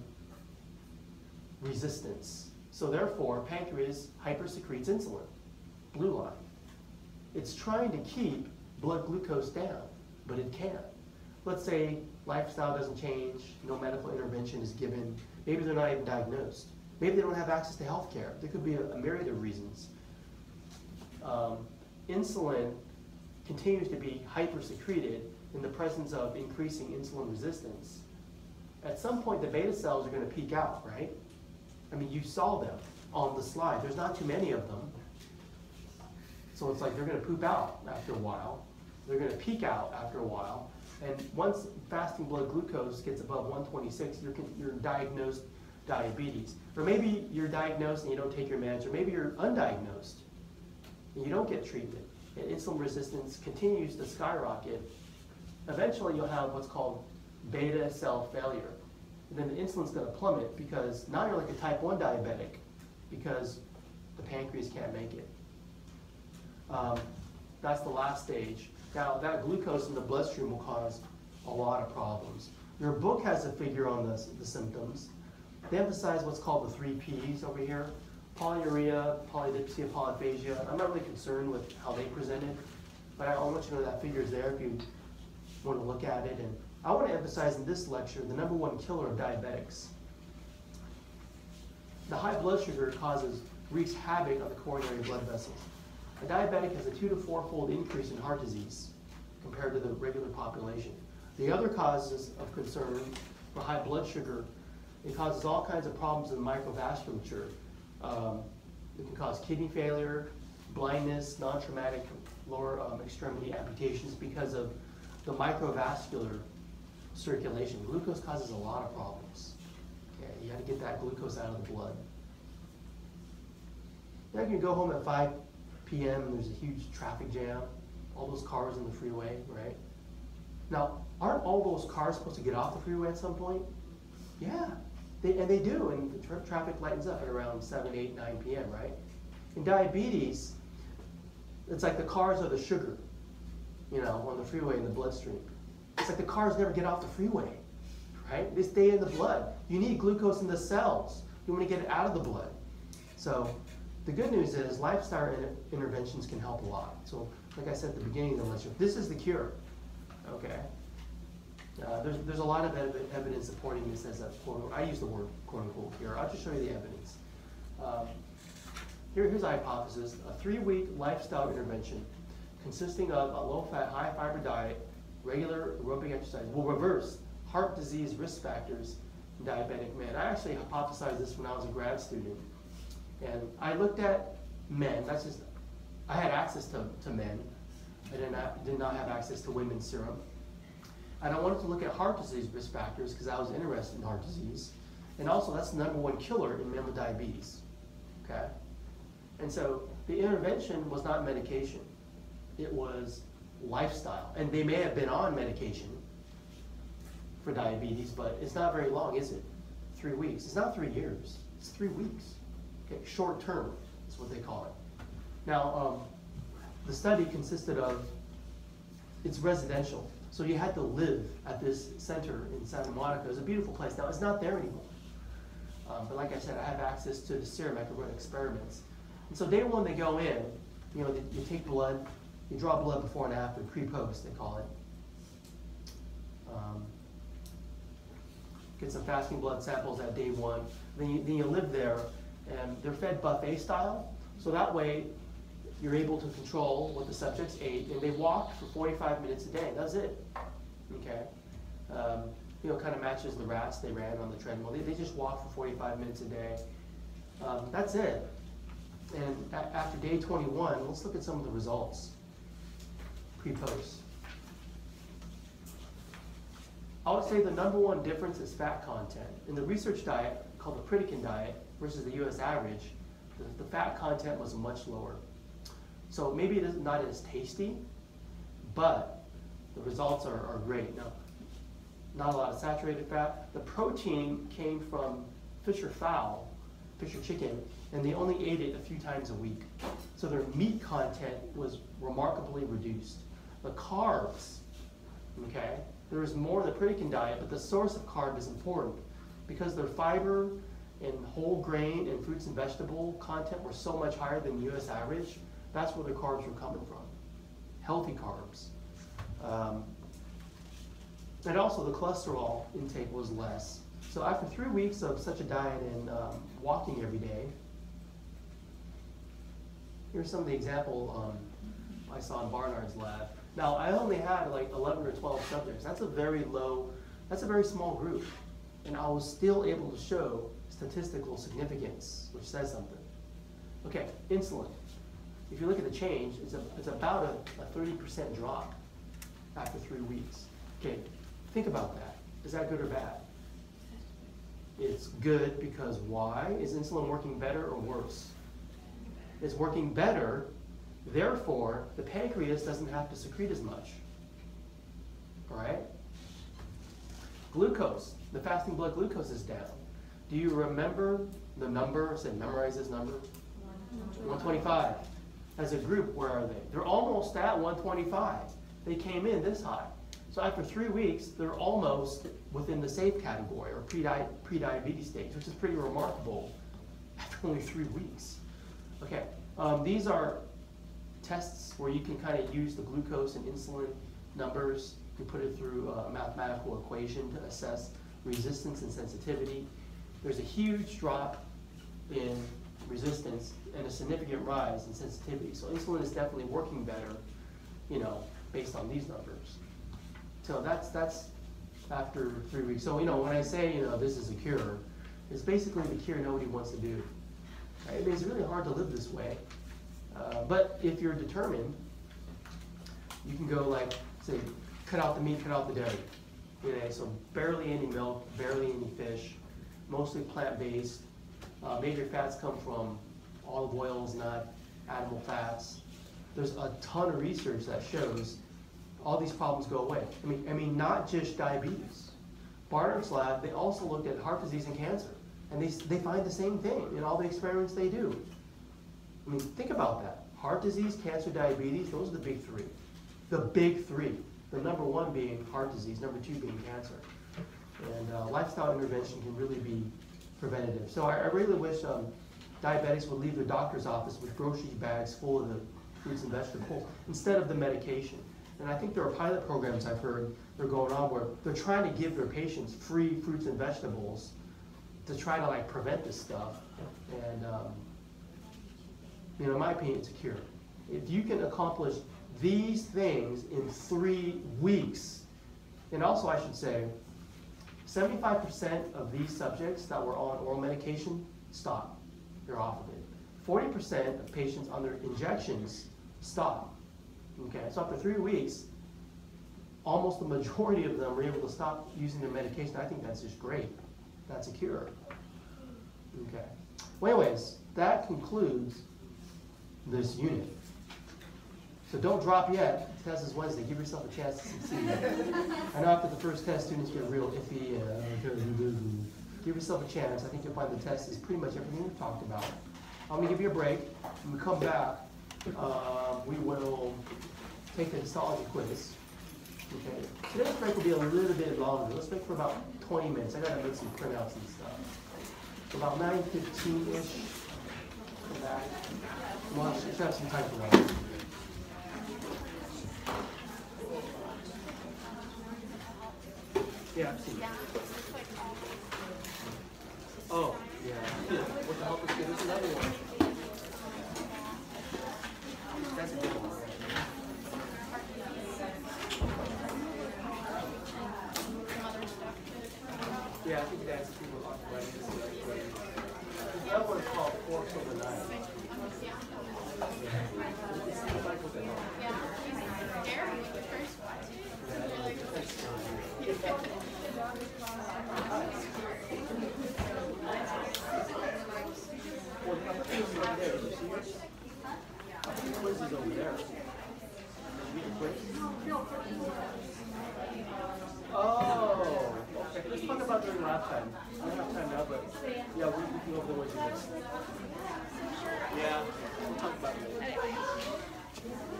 resistance. So therefore, pancreas hypersecretes insulin, blue line. it's trying to keep blood glucose down, but it can't. Let's say lifestyle doesn't change, no medical intervention is given, maybe they're not even diagnosed. Maybe they don't have access to health care. There could be a, a myriad of reasons. Um, insulin continues to be hypersecreted in the presence of increasing insulin resistance. At some point, the beta cells are going to peak out, right? I mean, you saw them on the slide. There's not too many of them. So it's like they're going to poop out after a while. They're going to peak out after a while. And once fasting blood glucose gets above one twenty-six, you're, you're diagnosed diabetes. Or maybe you're diagnosed and you don't take your meds, or maybe you're undiagnosed and you don't get treatment. And insulin resistance continues to skyrocket. Eventually you'll have what's called beta cell failure. And then the insulin's going to plummet because now you're like a type one diabetic because the pancreas can't make it. Um, that's the last stage. Now, that glucose in the bloodstream will cause a lot of problems. Your book has a figure on the, the symptoms. They emphasize what's called the three P's over here: polyuria, polydipsia, polyphagia. I'm not really concerned with how they present it, but I want you to know that figure's there if you want to look at it. And I want to emphasize in this lecture the number one killer of diabetics. The high blood sugar causes, wreaks havoc on the coronary blood vessels. A diabetic has a two to four-fold increase in heart disease compared to the regular population. The other causes of concern for high blood sugar, it causes all kinds of problems in the microvasculature. Um, it can cause kidney failure, blindness, non-traumatic lower um, extremity amputations because of the microvascular circulation. Glucose causes a lot of problems. Okay, you got to get that glucose out of the blood. Now you can go home at five p m and there's a huge traffic jam, all those cars on the freeway, right? Now, aren't all those cars supposed to get off the freeway at some point? Yeah, they, and they do, and the tra traffic lightens up at around seven, eight, nine p m, right? In diabetes, it's like the cars are the sugar, you know, on the freeway in the bloodstream. It's like the cars never get off the freeway, right? They stay in the blood. You need glucose in the cells. You want to get it out of the blood. So the good news is lifestyle inter interventions can help a lot. So like I said at the beginning of the lecture, this is the cure, okay? Uh, there's, there's a lot of ev evidence supporting this as a quote, I use the word quote unquote cure. I'll just show you the evidence. Um, here, here's a hypothesis: a three-week lifestyle intervention consisting of a low-fat, high-fiber diet, regular aerobic exercise will reverse heart disease risk factors in diabetic men. I actually hypothesized this when I was a grad student. And I looked at men, that's just, I had access to, to men. I did not, did not have access to women's serum. And I wanted to look at heart disease risk factors because I was interested in heart disease. And also that's the number one killer in men with diabetes, okay? And so the intervention was not medication, it was lifestyle. And they may have been on medication for diabetes, but it's not very long, is it? Three weeks, it's not three years, it's three weeks. Okay, short term is what they call it. Now, um, the study consisted of, it's residential. So you had to live at this center in Santa Monica. It was a beautiful place. Now, it's not there anymore. Um, but like I said, I have access to the serum. I could run experiments. And so day one, they go in, you know, they, you take blood, you draw blood before and after, pre-post, they call it. Um, get some fasting blood samples at day one. Then you, then you live there. And they're fed buffet style, so that way you're able to control what the subjects ate, and they walked for forty-five minutes a day. That's it. Okay, um, you know, kind of matches the rats. They ran on the treadmill. They, they just walked for forty-five minutes a day. Um, that's it. And a after day twenty-one, let's look at some of the results. Pre-post. I would say the number one difference is fat content. In the research diet, called the Pritikin diet, versus the U S average, the, the fat content was much lower. So maybe it is not as tasty, but the results are, are great. Now, not a lot of saturated fat. The protein came from fish or fowl, fish or chicken, and they only ate it a few times a week. So their meat content was remarkably reduced. The carbs, okay, there was more in the Pritikin diet, but the source of carb is important because their fiber and whole grain and fruits and vegetable content were so much higher than the U S average. That's where the carbs were coming from. healthy carbs. Um, and also the cholesterol intake was less. So after three weeks of such a diet and um, walking every day, here's some of the example um, I saw in Barnard's lab. Now I only had like eleven or twelve subjects. That's a very low, that's a very small group. And I was still able to show statistical significance, which says something. Okay, insulin. If you look at the change, it's, a, it's about a, a thirty percent drop after three weeks. Okay, think about that. Is that good or bad? It's good because why? Is insulin working better or worse? It's working better, therefore the pancreas doesn't have to secrete as much. All right? Glucose, the fasting blood glucose is down. Do you remember the number? Say, memorize this number. one twenty-five. As a group, where are they? They're almost at one twenty-five. They came in this high. So after three weeks, they're almost within the safe category, or pre-di pre-diabetes stage, which is pretty remarkable after only three weeks. Okay, um, these are tests where you can kind of use the glucose and insulin numbers. You put it through a mathematical equation to assess resistance and sensitivity. There's a huge drop in resistance and a significant rise in sensitivity. So insulin is definitely working better, you know, based on these numbers. So that's that's after three weeks. So, you know, when I say, you know, this is a cure, it's basically the cure nobody wants to do. Right? I mean, it's really hard to live this way. Uh, but if you're determined, you can go like, say, cut out the meat, cut out the dairy. You know, so barely any milk, barely any fish, mostly plant-based. Uh, major fats come from olive oils, not animal fats. There's a ton of research that shows all these problems go away. I mean, I mean, not just diabetes. Barnard's lab, they also looked at heart disease and cancer, and they, they find the same thing in all the experiments they do. I mean, think about that. Heart disease, cancer, diabetes, those are the big three. The big three. The number one being heart disease, number two being cancer. And uh, lifestyle intervention can really be preventative. So I, I really wish um, diabetics would leave their doctor's office with grocery bags full of the fruits and vegetables instead of the medication. And I think there are pilot programs I've heard that are going on where they're trying to give their patients free fruits and vegetables to try to like prevent this stuff. And um, you know, in my opinion, it's a cure. If you can accomplish these things in three weeks, and also I should say, seventy-five percent of these subjects that were on oral medication stop. They're off of it. forty percent of patients under injections stop. Okay, so after three weeks, almost the majority of them were able to stop using their medication. I think that's just great. That's a cure. Okay. Well, anyways, that concludes this unit. So don't drop yet. The test is Wednesday. Give yourself a chance to succeed. I know after the first test, students get real iffy. Uh, give yourself a chance. I think you'll find the test is pretty much everything we've talked about. I'm going to give you a break. When we come back, uh, we will take the histology quiz. Okay. Today's break will be a little bit longer. Let's break for about twenty minutes. I got to make some printouts and stuff. So about nine fifteen-ish. Come back. Well, I should have some time for that. Yeah, I've seen it. Oh, yeah. What the help is good? There's another one. That's a good one. Yeah, I think that's people arthritis. The other one is called Forks Over the Night. Oh, okay. Let's talk about during lab time. I don't have time now, but yeah, we, we can go over the ways you missed. Yeah, we'll talk about it.